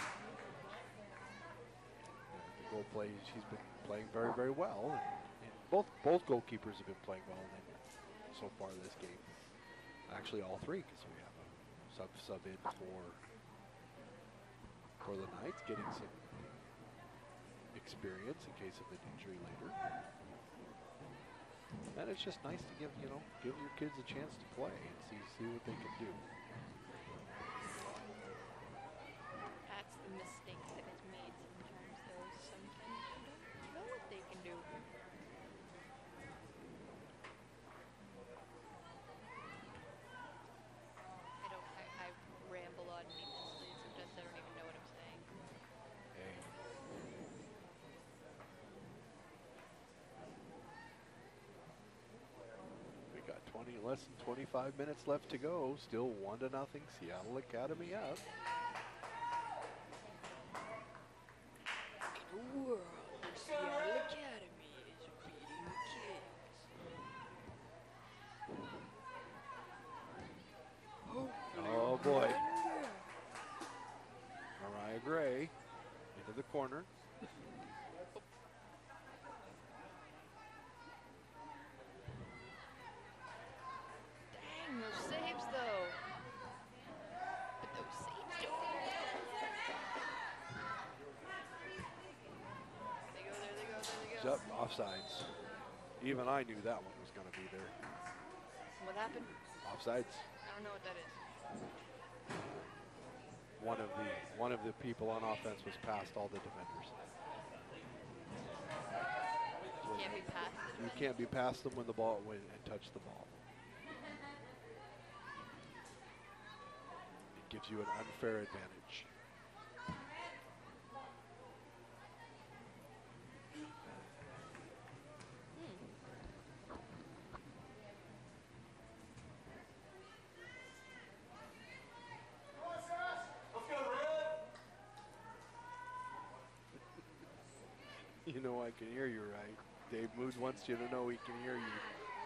Uh, the goal play, she's been playing very, very well. And, and both both goalkeepers have been playing well in, so far this game. Actually, all three, because we have a sub sub in for for the Knights, getting some experience in case of an injury later. And it's just nice to give, you know, give your kids a chance to play and see see what they can do. That's the mistake that is made sometimes, though. Sometimes you don't know what they can do. I don't, I, I ramble on needlessly. Sometimes I don't even know what I'm saying. Hey. We got twenty, less than twenty-five minutes left to go. Still one to nothing. Seattle Academy up. In a world where Seattle Academy is beating the Kings. Oh boy. Mariah Gray into the corner. Dang, those saves though. But those saves don't. They go, there they go, there they go. Yep, offsides. Even I knew that one was going to be there. What happened? Offsides. I don't know what that is. One of the one of the people on offense was past all the defenders. You can't be past it. You can't be past them when the ball when and touch the ball. It gives you an unfair advantage. You know I can hear you, right? Dave Mood wants you to know he can hear you.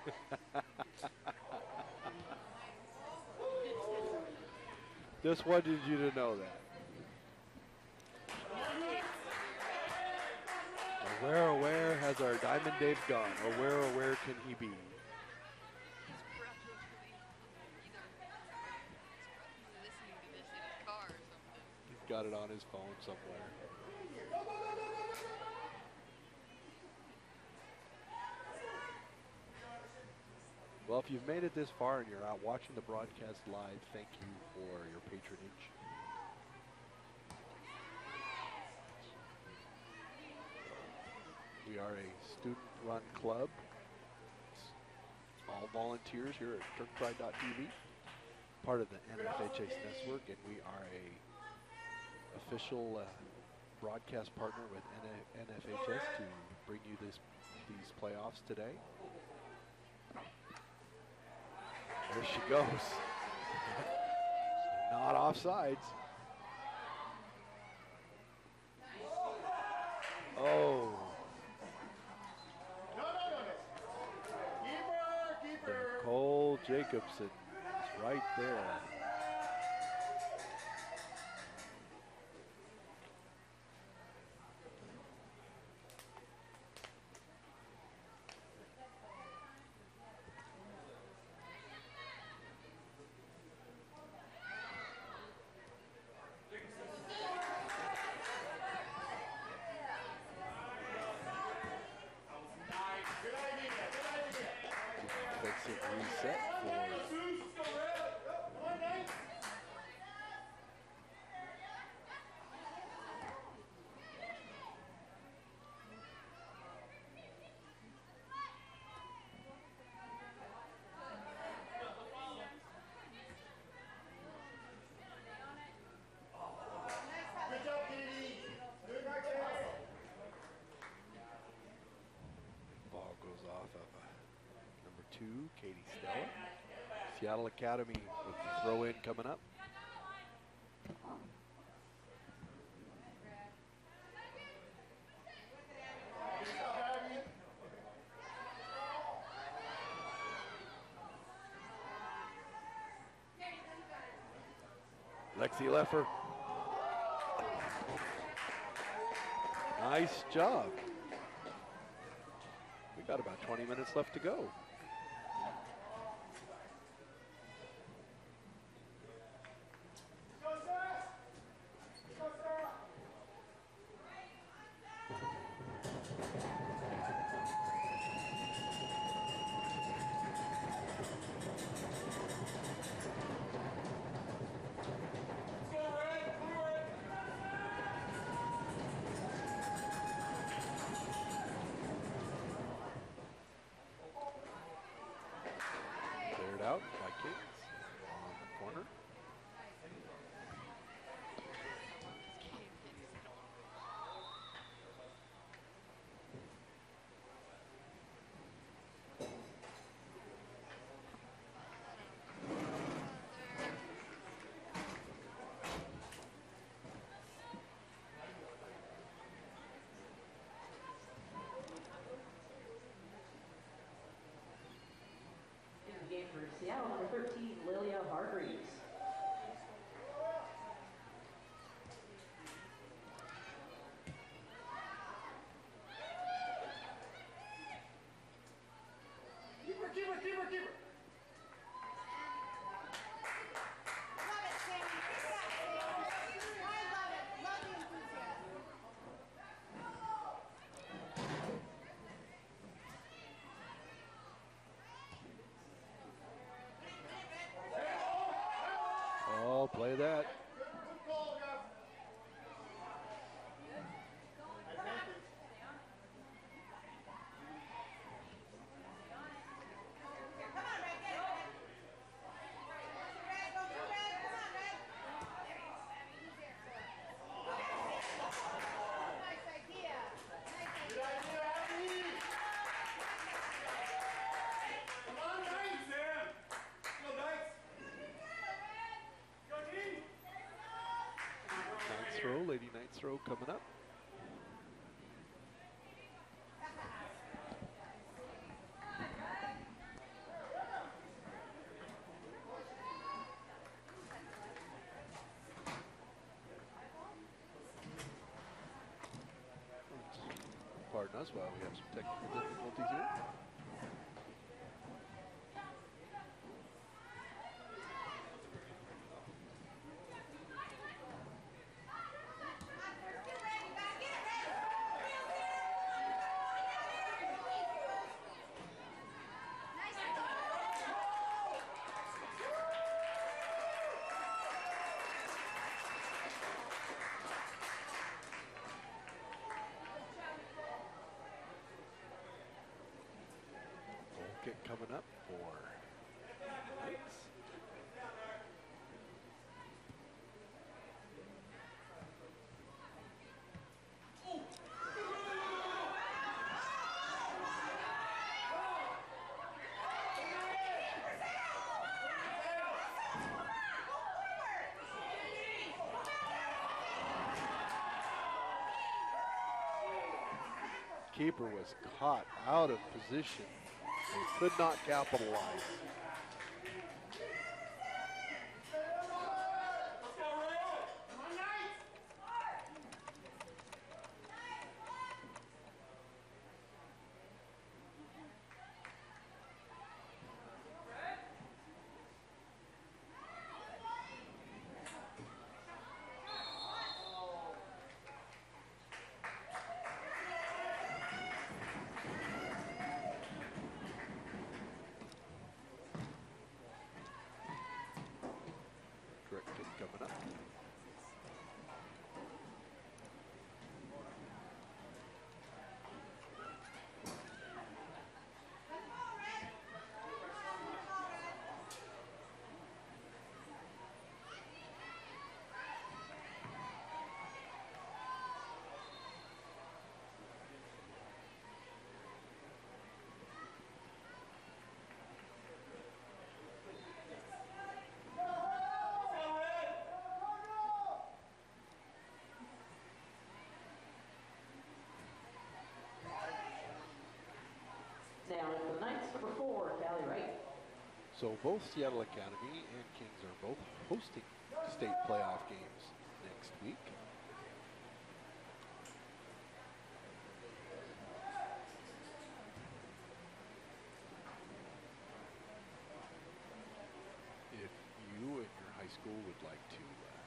Just wanted you to know that. Where, oh, where has our Diamond Dave gone? Or where, oh, where can he be? He's probably either listening to this in his car or something. He's got it on his phone somewhere. Well, if you've made it this far and you're out watching the broadcast live, thank you for your patronage. We are a student-run club. It's all volunteers here at Turk Pride dot T V, part of the N F H S network, and we are a official uh, broadcast partner with N F H S to bring you this these playoffs today. There she goes. Not offsides. Oh. Nicole Jacobson is right there. Defensive reset for off of uh, number two, Katie Stella. Seattle Academy with the throw in coming up. Lexi Leffer. Nice job. We got about twenty minutes left to go. Out by Kings on the corner. Game for Seattle, number thirteen, Lilia Hargreaves. Keeper, keeper, keeper, keeper. Love it, Sammy. Keep it up, Sammy. I love it. Love the enthusiasm. Oh, play that. Come on, Red. Get it, Red. Red, go to Red. Come on, Red. Nice idea. Nice idea. Come on, Knights! Sam! Go, Knights! Go, team! Knights throw, Lady Knights throw coming up. Pardon us while we have some technical difficulties here. Get ready, back. Get it ready. Nice idea. Goal kick coming up for Knights. Keeper was caught out of position. They could not capitalize. Let's go, Royal! Come on, Knights! So both Seattle Academy and Kings are both hosting state playoff games next week. If you and your high school would like to uh,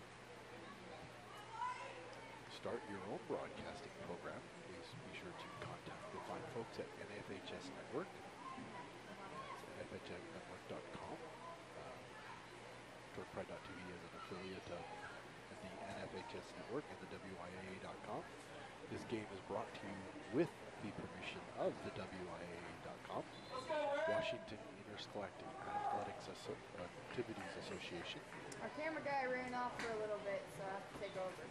start your own broadcasting program, please be sure to contact the fine folks at N F H S Network. That's N F H S network dot com. Uh, Torque Pride dot T V is an affiliate of the N F H S Network and the W I A A dot com. This game is brought to you with the permission of the W I A A dot com, Washington Interscholastic Athletics Asso Activities Association. Our camera guy ran off for a little bit, so I have to take over.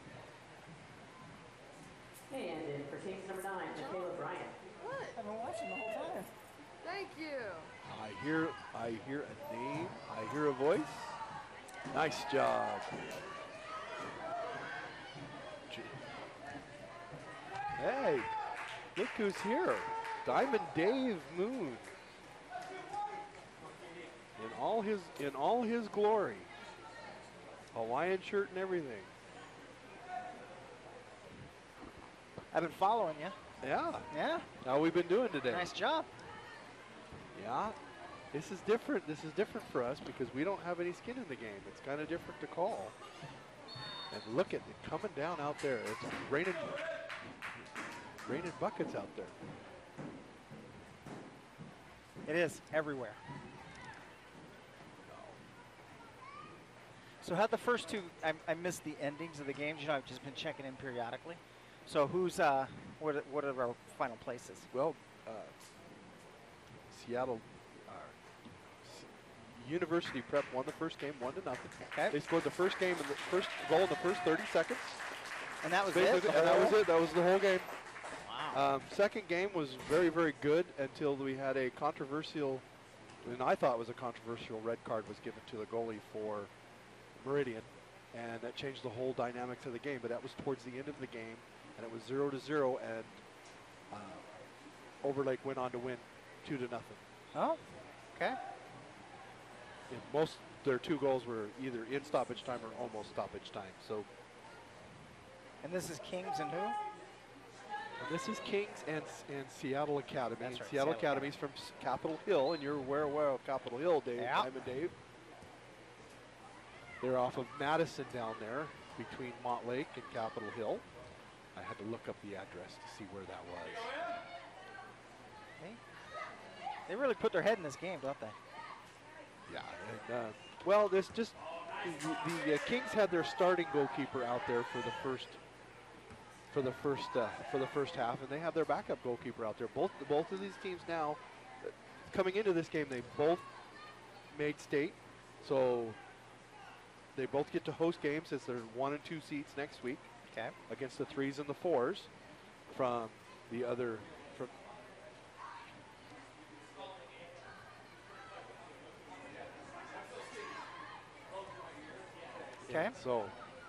And in for Kings number nine, Michaela Bryant. What? I've been watching the whole time. Thank you. I hear, I hear a name, I hear a voice. Nice job. J- Hey, look who's here. Diamond Dave Moon. In all his, in all his glory. Hawaiian shirt and everything. I've been following you. Yeah. Yeah. How we been doing today? Nice job. Yeah. This is different. This is different for us because we don't have any skin in the game. It's kind of different to call. And look at it coming down out there. It's raining, raining buckets out there. It is everywhere. So how the first two, I, I missed the endings of the games. You know, I've just been checking in periodically. So who's, uh, what, are- what are our final places? Well, uh, Seattle uh, S- University Prep won the first game, one to nothing. Okay. They scored the first game in the first goal in the first thirty seconds. And that was Basically, it? The and that whole- was it. That was the whole game. Wow. Um, second game was very, very good until we had a controversial, and I thought was a controversial red card was given to the goalie for Meridian, and that changed the whole dynamics of the game. But that was towards the end of the game, and it was zero to zero, and uh, Overlake went on to win two to nothing. Oh, okay. And most their two goals were either in stoppage time or almost stoppage time. So And this is Kings and who? and this is Kings and S- and Seattle Academy. That's And right, Seattle Seattle Academy's from S- Capitol Hill, and you're aware, aware of Capitol Hill, Dave, Yeah. Diamond Dave. They're off of Madison down there between Montlake and Capitol Hill. I had to look up the address to see where that was. Hey. They really put their head in this game, don't they? Yeah, and uh, well, this just the, the uh, Kings had their starting goalkeeper out there for the first for the first uh, for the first half, and they have their backup goalkeeper out there. Both both of these teams now uh, coming into this game, they both made state, so they both get to host games as their one and two seeds next week Okay. against the threes and the fours from the other. From Okay. So,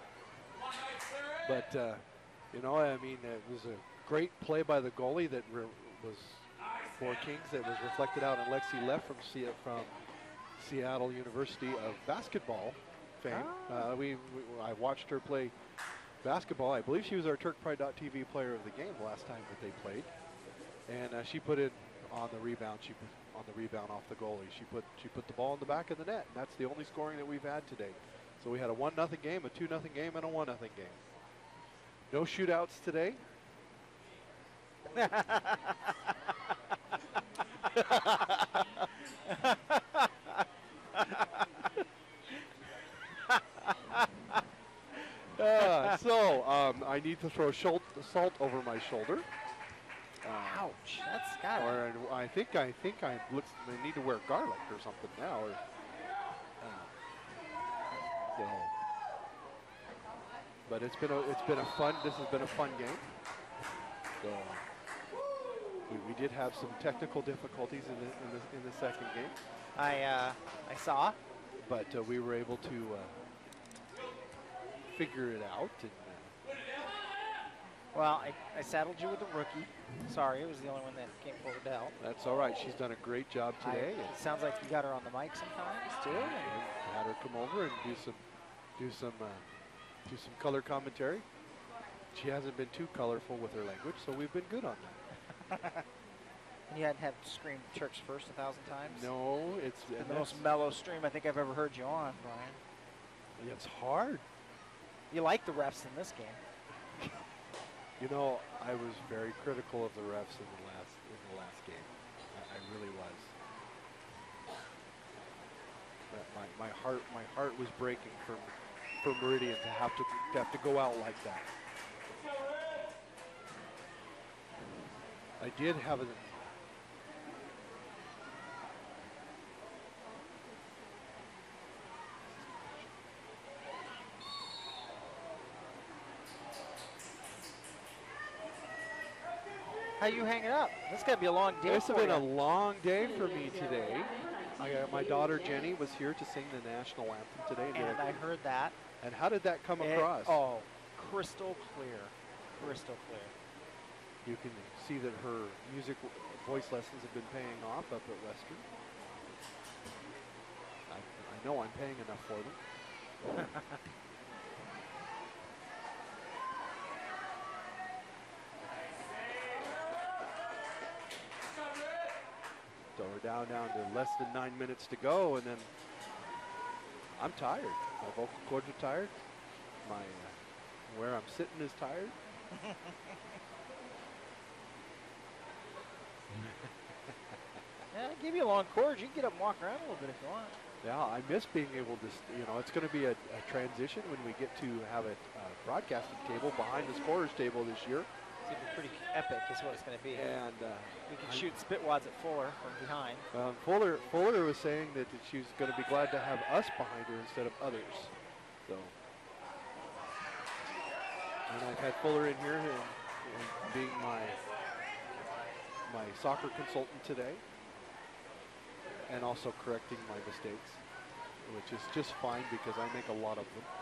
but uh, you know, I mean, it was a great play by the goalie that re was for Kings that was reflected out on Lexi Leff from Se from Seattle University of basketball fame. Ah. Uh, we, we I watched her play basketball. I believe she was our Turk Pride dot T V player of the game last time that they played, and uh, she put it on the rebound. She put on the rebound off the goalie. She put she put the ball in the back of the net. And that's the only scoring that we've had today. So we had a one nothing game, a two nothing game, and a one nothing game. No shootouts today. uh, so um, I need to throw salt over my shoulder. Uh, Ouch. That's got Or I think I think I looks I need to wear garlic or something now. Or, uh, so, but it's been a it's been a fun. This has been a fun game. So we, we did have some technical difficulties in the in the, in the second game, I uh, I saw. but uh, we were able to uh, figure it out. And, uh, Well, I, I saddled you with a rookie. Sorry, it was the only one that came forward to help. That's all right. She's done a great job I, today. it sounds like you got her on the mic sometimes too. And had her come over and do some, do some, uh, do some color commentary. She hasn't been too colorful with her language, so we've been good on that. And you hadn't had scream Turks first a thousand times? No, it's It's and the that's- most mellow stream I think I've ever heard you on, Brian. It's hard. You like the refs in this game. You know, I was very critical of the refs in the last in the last game. I, I really was. But my, my heart my heart was breaking for for Meridian to have to, to have to go out like that. I did have a How you hanging up? This is gonna be a long day. This has for been a you. long day for me today. I, uh, my daughter Jenny was here to sing the national anthem today. and did And a- I heard that. and how did that come It- across? oh, crystal clear, crystal clear. You can see that her music w- voice lessons have been paying off up at Western. I, I know I'm paying enough for them. So we're down down to less than nine minutes to go, and then I'm tired. My vocal cords are tired. My uh, where I'm sitting is tired. Yeah, I give you a long cord. You can get up and walk around a little bit if you want. Yeah, I miss being able to, st- you know, it's going to be a, a transition when we get to have a uh, broadcasting table behind the scorer's table this year. It's gonna be pretty epic, is what it's gonna be. And uh, We can I- shoot spitwads at Fuller from behind. Um, Fuller, Fuller was saying that, that she was going to be glad to have us behind her instead of others. So, and I've had Fuller in here and, and being my my soccer consultant today, and also correcting my mistakes, which is just fine because I make a lot of them.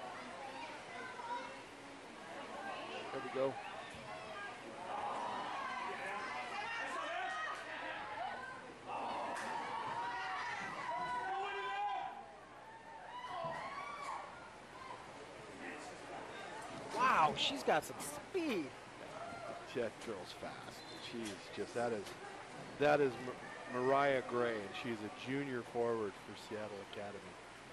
There we go. Wow, she's got some speed. That girl's fast. She's just, that is, that is Mar- Mariah Gray, and she's a junior forward for Seattle Academy.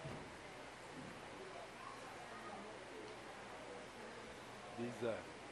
These, uh,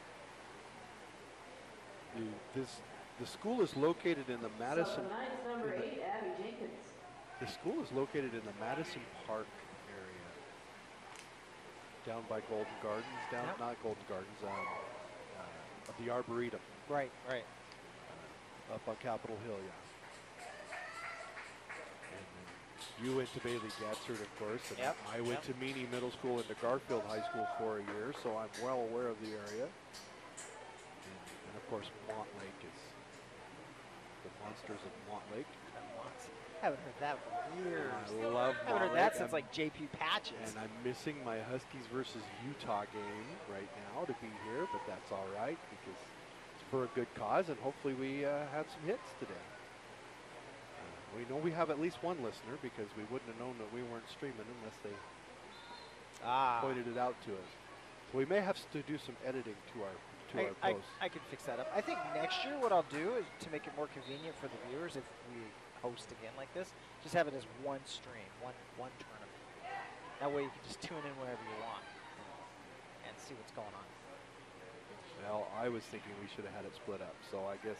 the, this, the school is located in the Madison, Tonight's number in the- eight, Abby Jenkins. the school is located in the Madison Park area, down by Golden Gardens, down, Yep. not Golden Gardens, um, uh, of the Arboretum. Right, right. Up on Capitol Hill, yeah. And then you went to Bailey Gatzert, of course, and Yep, I went yep. to Meany Middle School and to Garfield High School for a year, so I'm well aware of the area. And, and of course, Montlake is the monsters of Montlake. Haven't heard that for years. I love Haven't heard Montlake. that since I'm- like J P Patches. And I'm missing my Huskies versus Utah game right now to be here, but that's all right because it's for a good cause, and hopefully we uh, have some hits today. Uh, we know we have at least one listener because we wouldn't have known that we weren't streaming unless they ah. pointed it out to us. So we may have to do some editing to our to I, our I, posts. I can fix that up. I think next year what I'll do is to make it more convenient for the viewers if we host again like this, just have it as one stream, one one tournament. That way you can just tune in whenever you want and, and see what's going on. Well, I was thinking we should have had it split up, so I guess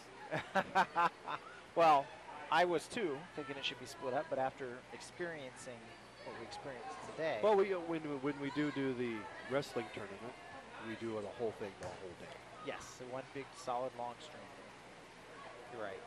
Well, I was too, thinking it should be split up, but after experiencing what we experienced today, well we uh, when we- when we do do the wrestling tournament, we do the whole thing the whole day. yes, so one big solid long stream. You're right.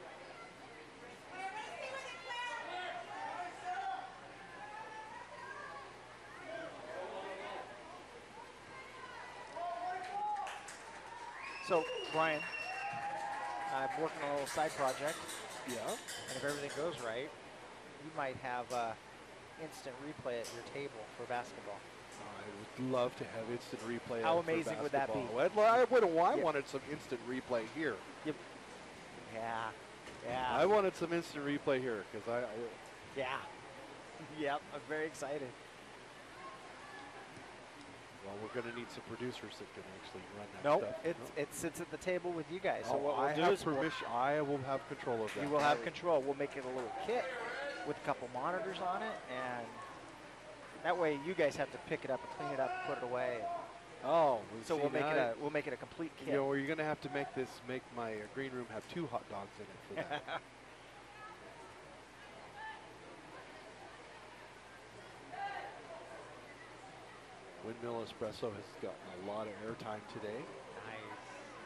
So, Brian, I'm working on a little side project, Yeah. and if everything goes right, you might have uh, instant replay at your table for basketball. I would love to have instant replay. How of- for amazing would that be? basketball. I'd li- I would. I Yeah. wanted some instant replay here. Yep. Yeah. Yeah. I wanted some instant replay here because I, I. Yeah. Yep. I'm very excited. Well, we're going to need some producers that can actually run that Nope. stuff. It's No? it sits at the table with you guys. So Oh, what we'll I do have is we'll- permission. I will have control of that. you will have control. We'll make it a little kit with a couple monitors on it, and that way you guys have to pick it up and clean it up and put it away. Oh, So see, we'll make it now a we'll make it a complete kit. You know, or you're going to have to make this, make my uh, green room have two hot dogs in it for that. Windmill Espresso has gotten a lot of airtime today. Nice.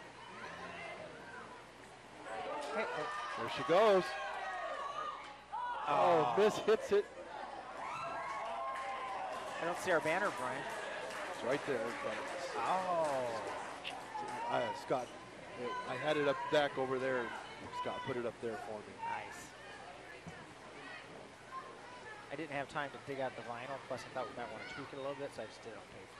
Hey, hey. There she goes. Oh, Miss hits it. I don't see our banner, Brian. It's right there. But Oh. I, Scott, I had it up back over there. And Scott put it up there for me. Nice. I didn't have time to dig out the vinyl, plus I thought we might want to tweak it a little bit, so I just did it on paper.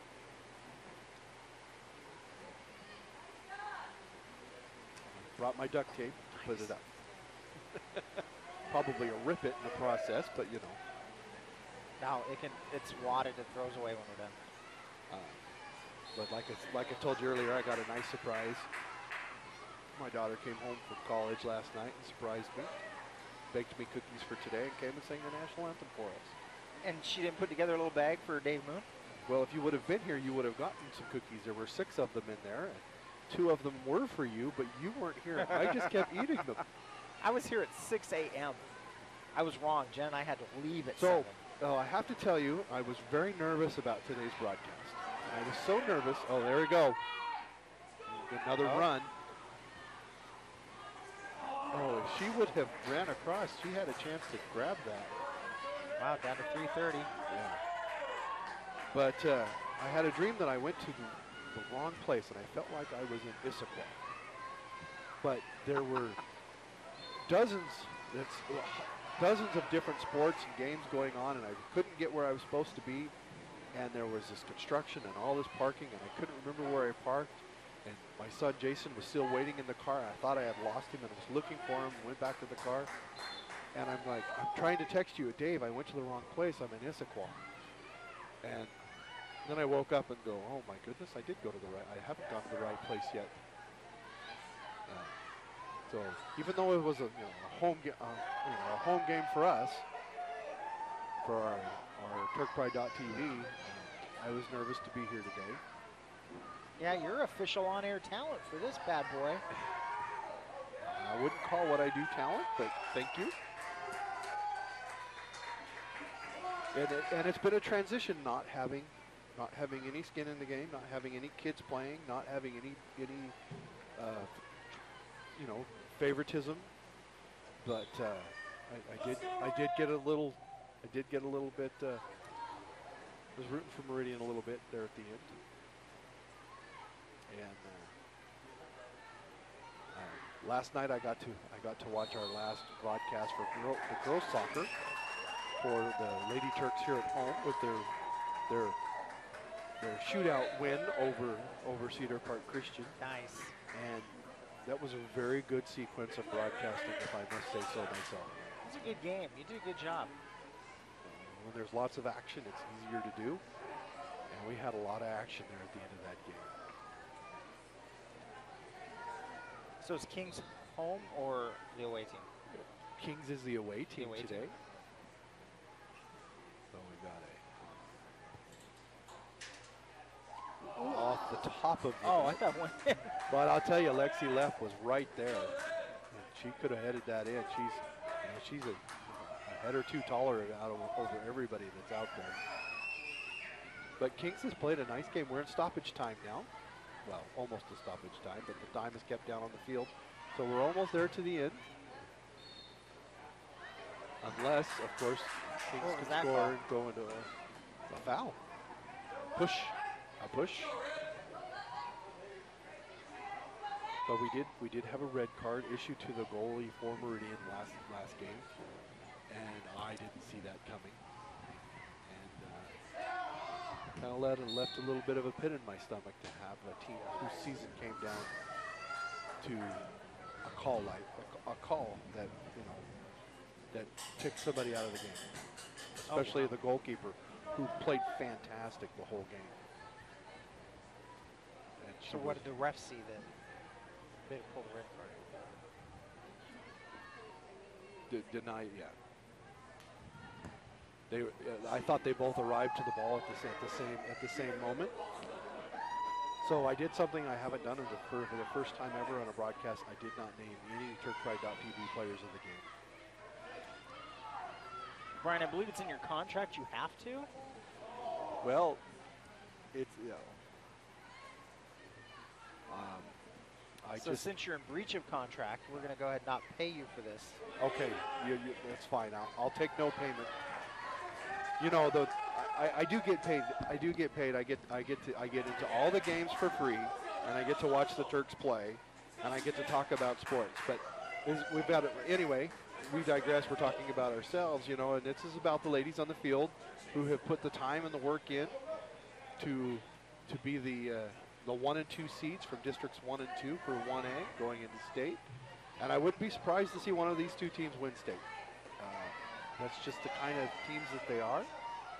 Brought my duct tape, put it up. Probably a rip it in the process, but you know. Now it can it's wadded, it throws away when we're done. Uh, but like I, s- like I told you earlier, I got a nice surprise. My daughter came home from college last night and surprised me. Baked me cookies for today and came and sang the national anthem for us. And she didn't put together a little bag for Dave Moon? Well, if you would have been here, you would have gotten some cookies. There were six of them in there. And two of them were for you, but you weren't here. I just kept eating them. I was here at six A M I was wrong. Jen and I had to leave at So, seven. uh, I have to tell you, I was very nervous about today's broadcast. I was so nervous. Oh, there we go. Another Oh. run. Oh, if she would have ran across, she had a chance to grab that. Wow, down to three thirty. Yeah. But uh, I had a dream that I went to the, the wrong place, and I felt like I was in Issaquah. But there were dozens, it's, uh, dozens of different sports and games going on, and I couldn't get where I was supposed to be. And there was this construction and all this parking, and I couldn't remember where I parked. And my son Jason was still waiting in the car. I thought I had lost him and was looking for him, went back to the car. And I'm like, I'm trying to text you, Dave, I went to the wrong place. I'm in Issaquah. And then I woke up and go, oh my goodness, I did go to the right, I haven't gone to the right place yet. Uh, so even though it was a, you know, a home, ga- uh, you know, a home game for us, for our, our Turk Pride dot T V, uh, I was nervous to be here today. Yeah, you're official on-air talent for this bad boy. I wouldn't call what I do talent, but thank you. And, it, and it's been a transition, not having, not having any skin in the game, not having any kids playing, not having any, any, uh, you know, favoritism. But uh, I, I did, I did get a little, I did get a little bit. Uh, I was rooting for Meridian a little bit there at the end. And uh, uh, last night I got to I got to watch our last broadcast for girl, the girls soccer for the Lady Turks here at home with their their their shootout win over over Cedar Park Christian. Nice. And that was a very good sequence of broadcasting, if I must say so myself. It's a good game. You did a good job. When there's lots of action, it's easier to do. And we had a lot of action there at the end of that game. So is Kings home or the away team? Kings is the away team away today. team. So we got a off the top of the Oh, I net. thought one. But I'll tell you, Lexi Leff was right there. And she could have headed that in. She's, you know, she's a, a head or two taller out of, over everybody that's out there. But Kings has played a nice game. We're in stoppage time now. Well, almost a stoppage time, but the time is kept down on the field. So we're almost there to the end. Unless, of course, Kings What was can that score call? and go into a, a foul. Push. A push. But we did we did have a red card issued to the goalie for Meridian last last game, and I didn't see that coming. And uh, kind of led and left a little bit of a pit in my stomach to have a team whose season came down to a call like a, a call that you know that took somebody out of the game, especially Oh, wow. the goalkeeper, who played fantastic the whole game. And she So was- what did the ref see that they pulled the red card? D deny it yet. They, uh, I thought they both arrived to the ball at the, sa- at the same at the same moment. So I did something I haven't done in the, for, for the first time ever on a broadcast. I did not name any Turk Pride dot T V players of the game. Brian, I believe it's in your contract. You have to. Well, it's you know, um, I So just since you're in breach of contract, we're going to go ahead and not pay you for this. okay. You, you, that's fine. I'll, I'll take no payment. You know, the I, I do get paid. I do get paid. I get I get to I get into all the games for free, and I get to watch the Turks play, and I get to talk about sports. But this, we've got it anyway. We digress. We're talking about ourselves, you know, and this is about the ladies on the field who have put the time and the work in to to be the uh, the one and two seeds from districts one and two for one A going into state. And I wouldn't be surprised to see one of these two teams win state. Uh, that's just the kind of teams that they are.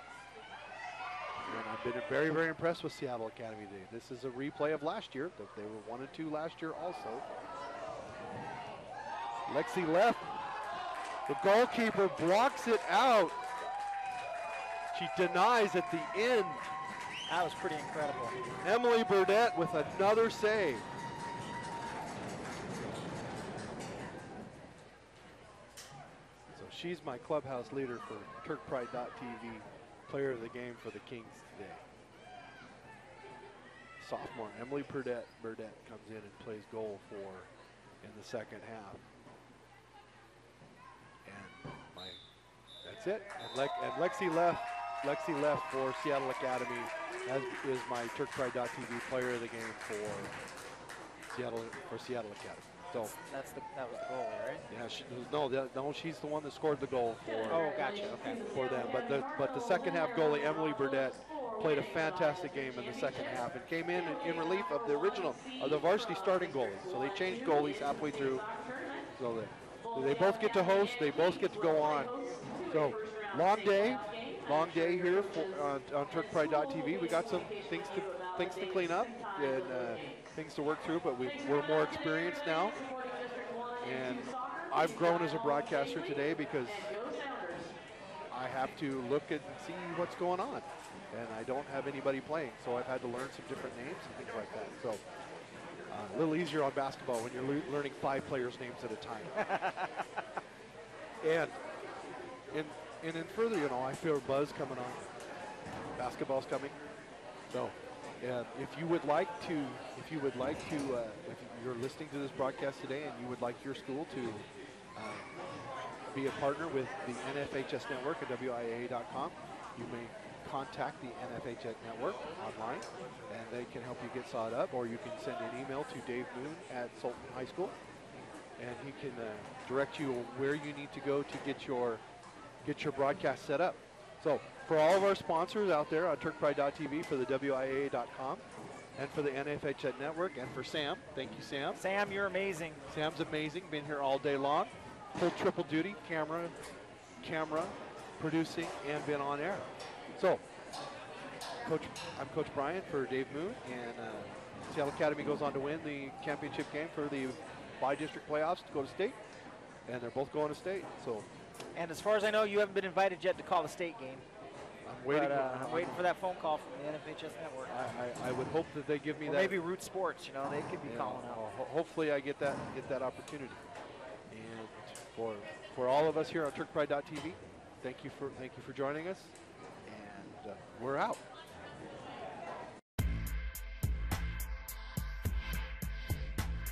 And I've been very, very impressed with Seattle Academy today. This is a replay of last year. That they were one and two last year also. Lexi left. The goalkeeper blocks it out. She denies at the end. That was pretty incredible. Emily Burdett with another save. So she's my clubhouse leader for Turk Pride dot T V, player of the game for the Kings today. Sophomore Emily Burdett, Burdett comes in and plays goal for in the second half. And my, that's it. And, Le and Lexi left. Lexi left for Seattle Academy, as is my Turk Pride dot T V player of the game for Seattle for Seattle Academy. So That's the that was the goal, right? yeah, she, no, that, no, she's the one that scored the goal for Oh, gotcha. Okay. for them. But the but the second half goalie Emily Burdett played a fantastic game in the second half and came in in, in relief of the original of the varsity starting goalie. So they changed goalies halfway through. So they they both get to host. They both get to go on. So long day. Long day here for, on, on Turk Pride dot T V. We got some things to things to clean up and uh, things to work through, but we, we're more experienced now. And I've grown as a broadcaster today because I have to look at and see what's going on, and I don't have anybody playing, so I've had to learn some different names and things like that. So uh, a little easier on basketball when you're le learning five players' names at a time. and in And then further, you know, I feel a buzz coming on. Basketball's coming. So, uh, if you would like to, if you would like to, uh, if you're listening to this broadcast today and you would like your school to uh, be a partner with the N F H S Network at W I A A dot com, you may contact the N F H S Network online, and they can help you get set up, or you can send an email to Dave Moon at Sultan High School, and he can uh, direct you where you need to go to get your get your broadcast set up. So for all of our sponsors out there on Turk Pride dot T V, for the W I A A dot com, and for the N F H S Network, and for Sam, thank you, Sam. Sam, you're amazing. Sam's amazing, been here all day long, full triple duty, camera, camera, producing, and been on air. So, Coach, I'm Coach Brian for Dave Moon, and uh, Seattle Academy goes on to win the championship game for the bi-district playoffs to go to state, and they're both going to state. So. And as far as I know, you haven't been invited yet to call the state game. I'm waiting. But, uh, I'm waiting for that phone call from the N F H S Network. I, I, I would hope that they give me or that. maybe Root Sports, you know, they could be Yeah, calling out. ho hopefully, I get that get that opportunity. And for for all of us here on Turk Pride dot T V, thank you for thank you for joining us, and uh, we're out.